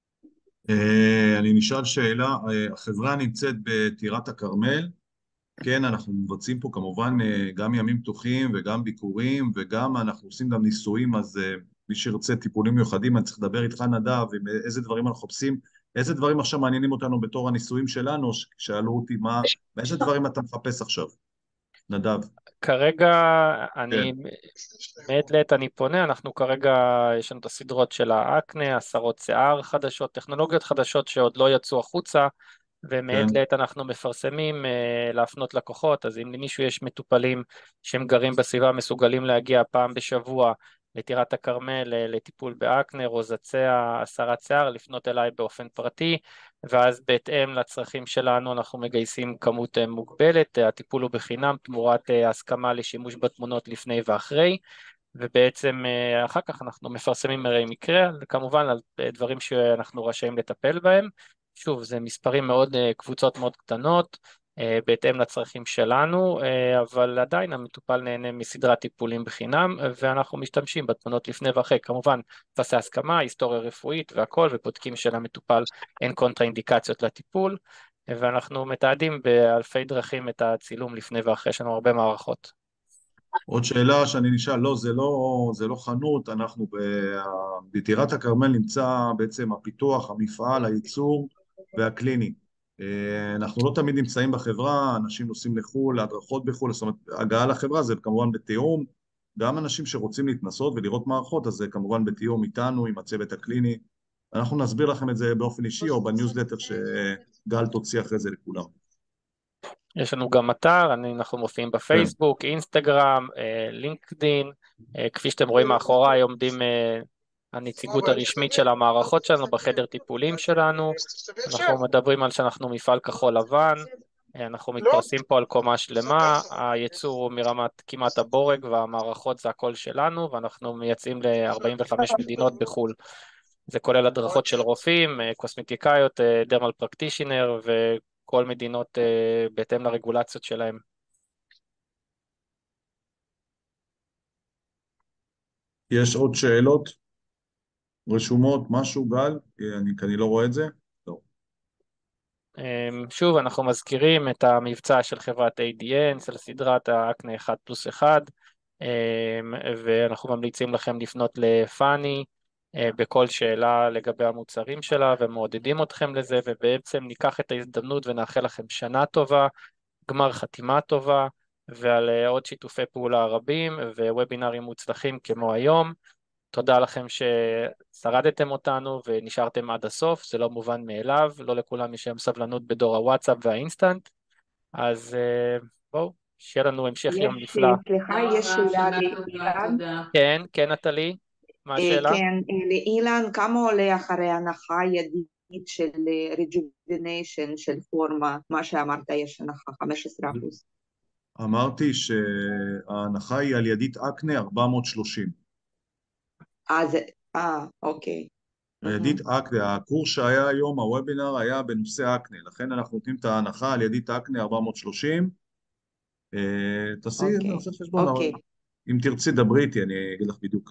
אני נשאל שאלה, החברה נמצאת בטירת הכרמל, כן, אנחנו מבצעים פה כמובן גם ימים פתוחים וגם ביקורים, וגם אנחנו עושים גם ניסויים, אז מי שרוצה טיפולים מיוחדים, אני צריך לדבר איתך נדב, עם איזה דברים אנחנו חופשים, איזה דברים עכשיו מעניינים אותנו בתור הניסויים שלנו, שאלו אותי איזה דברים אתה מחפש עכשיו, נדב? כרגע אני, מעת לעת אני פונה, אנחנו כרגע, יש לנו את הסדרות של האקנה, הסרות שיער חדשות, טכנולוגיות חדשות שעוד לא יצאו החוצה, ומעת לעת אנחנו מפרסמים להפנות לקוחות, אז אם למישהו יש מטופלים שהם גרים בסביבה, מסוגלים להגיע פעם בשבוע לטירת הכרמל לטיפול באקנה, רוזת שיער, הסרת שיער, לפנות אליי באופן פרטי, ואז בהתאם לצרכים שלנו אנחנו מגייסים כמות מוגבלת, הטיפול הוא בחינם תמורת הסכמה לשימוש בתמונות לפני ואחרי, ובעצם אחר כך אנחנו מפרסמים הרי מקרה, כמובן על דברים שאנחנו רשאים לטפל בהם. שוב, זה מספרים מאוד, קבוצות מאוד קטנות, בהתאם לצרכים שלנו, אבל עדיין המטופל נהנה מסדרת טיפולים בחינם, ואנחנו משתמשים בתמונות לפני ואחרי, כמובן טפסי הסכמה, היסטוריה רפואית והכל, ובודקים שלמטופל אין קונטרה-אינדיקציות לטיפול, ואנחנו מתעדים באלפי דרכים את הצילום לפני ואחרי, יש לנו הרבה מערכות. עוד שאלה שאני נשאל, לא, זה לא חנות, אנחנו בטירת הכרמל נמצא בעצם הפיתוח, המפעל, הייצור והקליני. אנחנו לא תמיד נמצאים בחברה, אנשים נוסעים לחו"ל, להדרכות בחו"ל, זאת אומרת, הגעה לחברה זה כמובן בתיאום, גם אנשים שרוצים להתנסות ולראות מערכות, אז זה כמובן בתיאום איתנו, עם הצוות הקליני. אנחנו נסביר לכם את זה באופן אישי או בניוזלטר שגל תוציא אחרי זה לכולם. יש לנו גם אתר, אנחנו מופיעים בפייסבוק, אינסטגרם, לינקדין, כפי שאתם רואים מאחוריי עומדים הנציגות הרשמית של המערכות שלנו בחדר טיפולים שלנו, אנחנו מדברים על שאנחנו מפעל כחול לבן, אנחנו מתפרסים פה על קומה שלמה, הייצור הוא מרמת כמעט הבורג והמערכות זה הכל שלנו, ואנחנו מייצאים ל-45 מדינות בחול. זה כולל הדרכות של רופאים, קוסמטיקאיות, דרמל פרקטישנר וכל מדינות בהתאם לרגולציות שלהם. יש עוד שאלות? רשומות, משהו, גל? אני לא רואה את זה. לא. שוב, אנחנו מזכירים את המבצע של חברת ADN, של סדרת האקנה 1+1, ואנחנו ממליצים לכם לפנות לפאני, בכל שאלה לגבי המוצרים שלה ומעודדים אתכם לזה, ובעצם ניקח את ההזדמנות ונאחל לכם שנה טובה, גמר חתימה טובה, ועל עוד שיתופי פעולה רבים ווובינרים מוצלחים כמו היום. תודה לכם ששרדתם אותנו ונשארתם עד הסוף, זה לא מובן מאליו, לא לכולם יש היום סבלנות בדור הוואטסאפ והאינסטנט, אז בואו, שיהיה לנו המשך יום נפלא. סליחה, יש שאלה לאילן. כן, נטלי, מה השאלה? כן, לאילן, כמה עולה אחרי הנחה ידית של רג'וביניישן של פורמה, מה שאמרת, יש הנחה 15%. אמרתי שההנחה היא על ידית אקנה 430. אוקיי. ידית אקנה, הקורס שהיה היום, הוובינר היה בנושא אקנה, לכן אנחנו נותנים את ההנחה על ידית אקנה 430. תעשי חשבון, אם תרצי דברי איתי, אני אגיד לך בדיוק.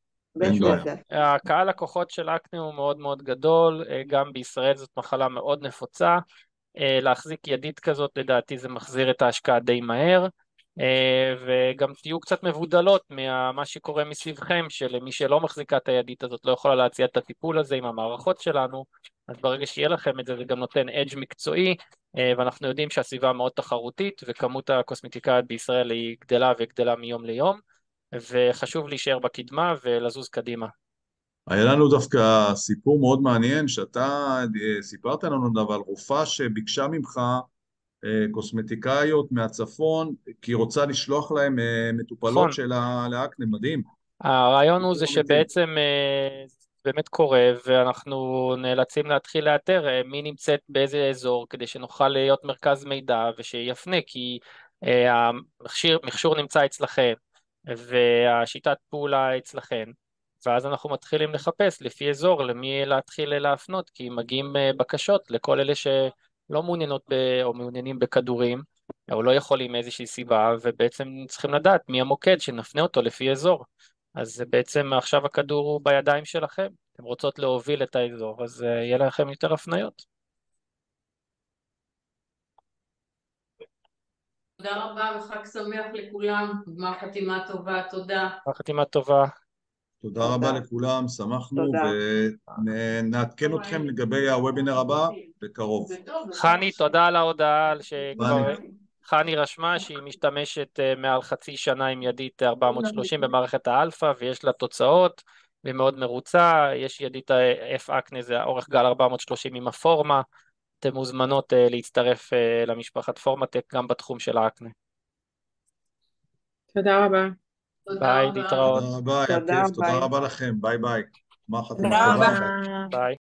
הקהל לקוחות של אקנה הוא מאוד מאוד גדול, גם בישראל זאת מחלה מאוד נפוצה, להחזיק ידית כזאת לדעתי זה מחזיר את ההשקעה די מהר, וגם תהיו קצת מבודלות מה שקורה מסביבכם, שלמי שלא מחזיקה את הידית הזאת לא יכולה להציע את הטיפול הזה עם המערכות שלנו, אז ברגע שיהיה לכם את זה, זה גם נותן אדג' מקצועי, ואנחנו יודעים שהסביבה מאוד תחרותית, וכמות הקוסמטיקאיות בישראל היא גדלה וגדלה מיום ליום, וחשוב להישאר בקדמה ולזוז קדימה. היה לנו דווקא סיפור מאוד מעניין, שאתה סיפרת לנו על רופאה שביקשה ממך קוסמטיקאיות מהצפון, כי היא רוצה לשלוח להם מטופלות שלה לאקנה, מדהים. הרעיון הוא זה שבעצם באמת קורה, ואנחנו נאלצים להתחיל לאתר מי נמצאת באיזה אזור, כדי שנוכל להיות מרכז מידע ושיפנה, כי המכשור נמצא אצלכם, והשיטת פעולה אצלכם, ואז אנחנו מתחילים לחפש לפי אזור למי להתחיל להפנות, כי מגיעים בקשות לכל אלה שלא מעוניינות או מעוניינים בכדורים, או לא יכולים מאיזושהי סיבה, ובעצם צריכים לדעת מי המוקד שנפנה אותו לפי אזור. אז בעצם עכשיו הכדור הוא בידיים שלכם, אתם רוצות להוביל את האזור, אז יהיה לכם יותר הפניות. תודה רבה וחג שמח לכולם, גמר חתימה טובה, תודה. גמר חתימה טובה. תודה רבה לכולם, שמחנו, ונעדכן אתכם לגבי הוובינר הבא בקרוב. חני, תודה על ההודעה, חני רשמה שהיא משתמשת מעל חצי שנה עם ידית 430 במערכת האלפא, ויש לה תוצאות, והיא מאוד מרוצה, יש ידית F-אקנה, זה אורך גל 430 עם הפורמה, אתם מוזמנות להצטרף למשפחת פורמטק גם בתחום של האקנה. תודה רבה. ביי, להתראות. תודה רבה, היה כיף, תודה רבה לכם, ביי ביי. מה חתימה טובה. ביי.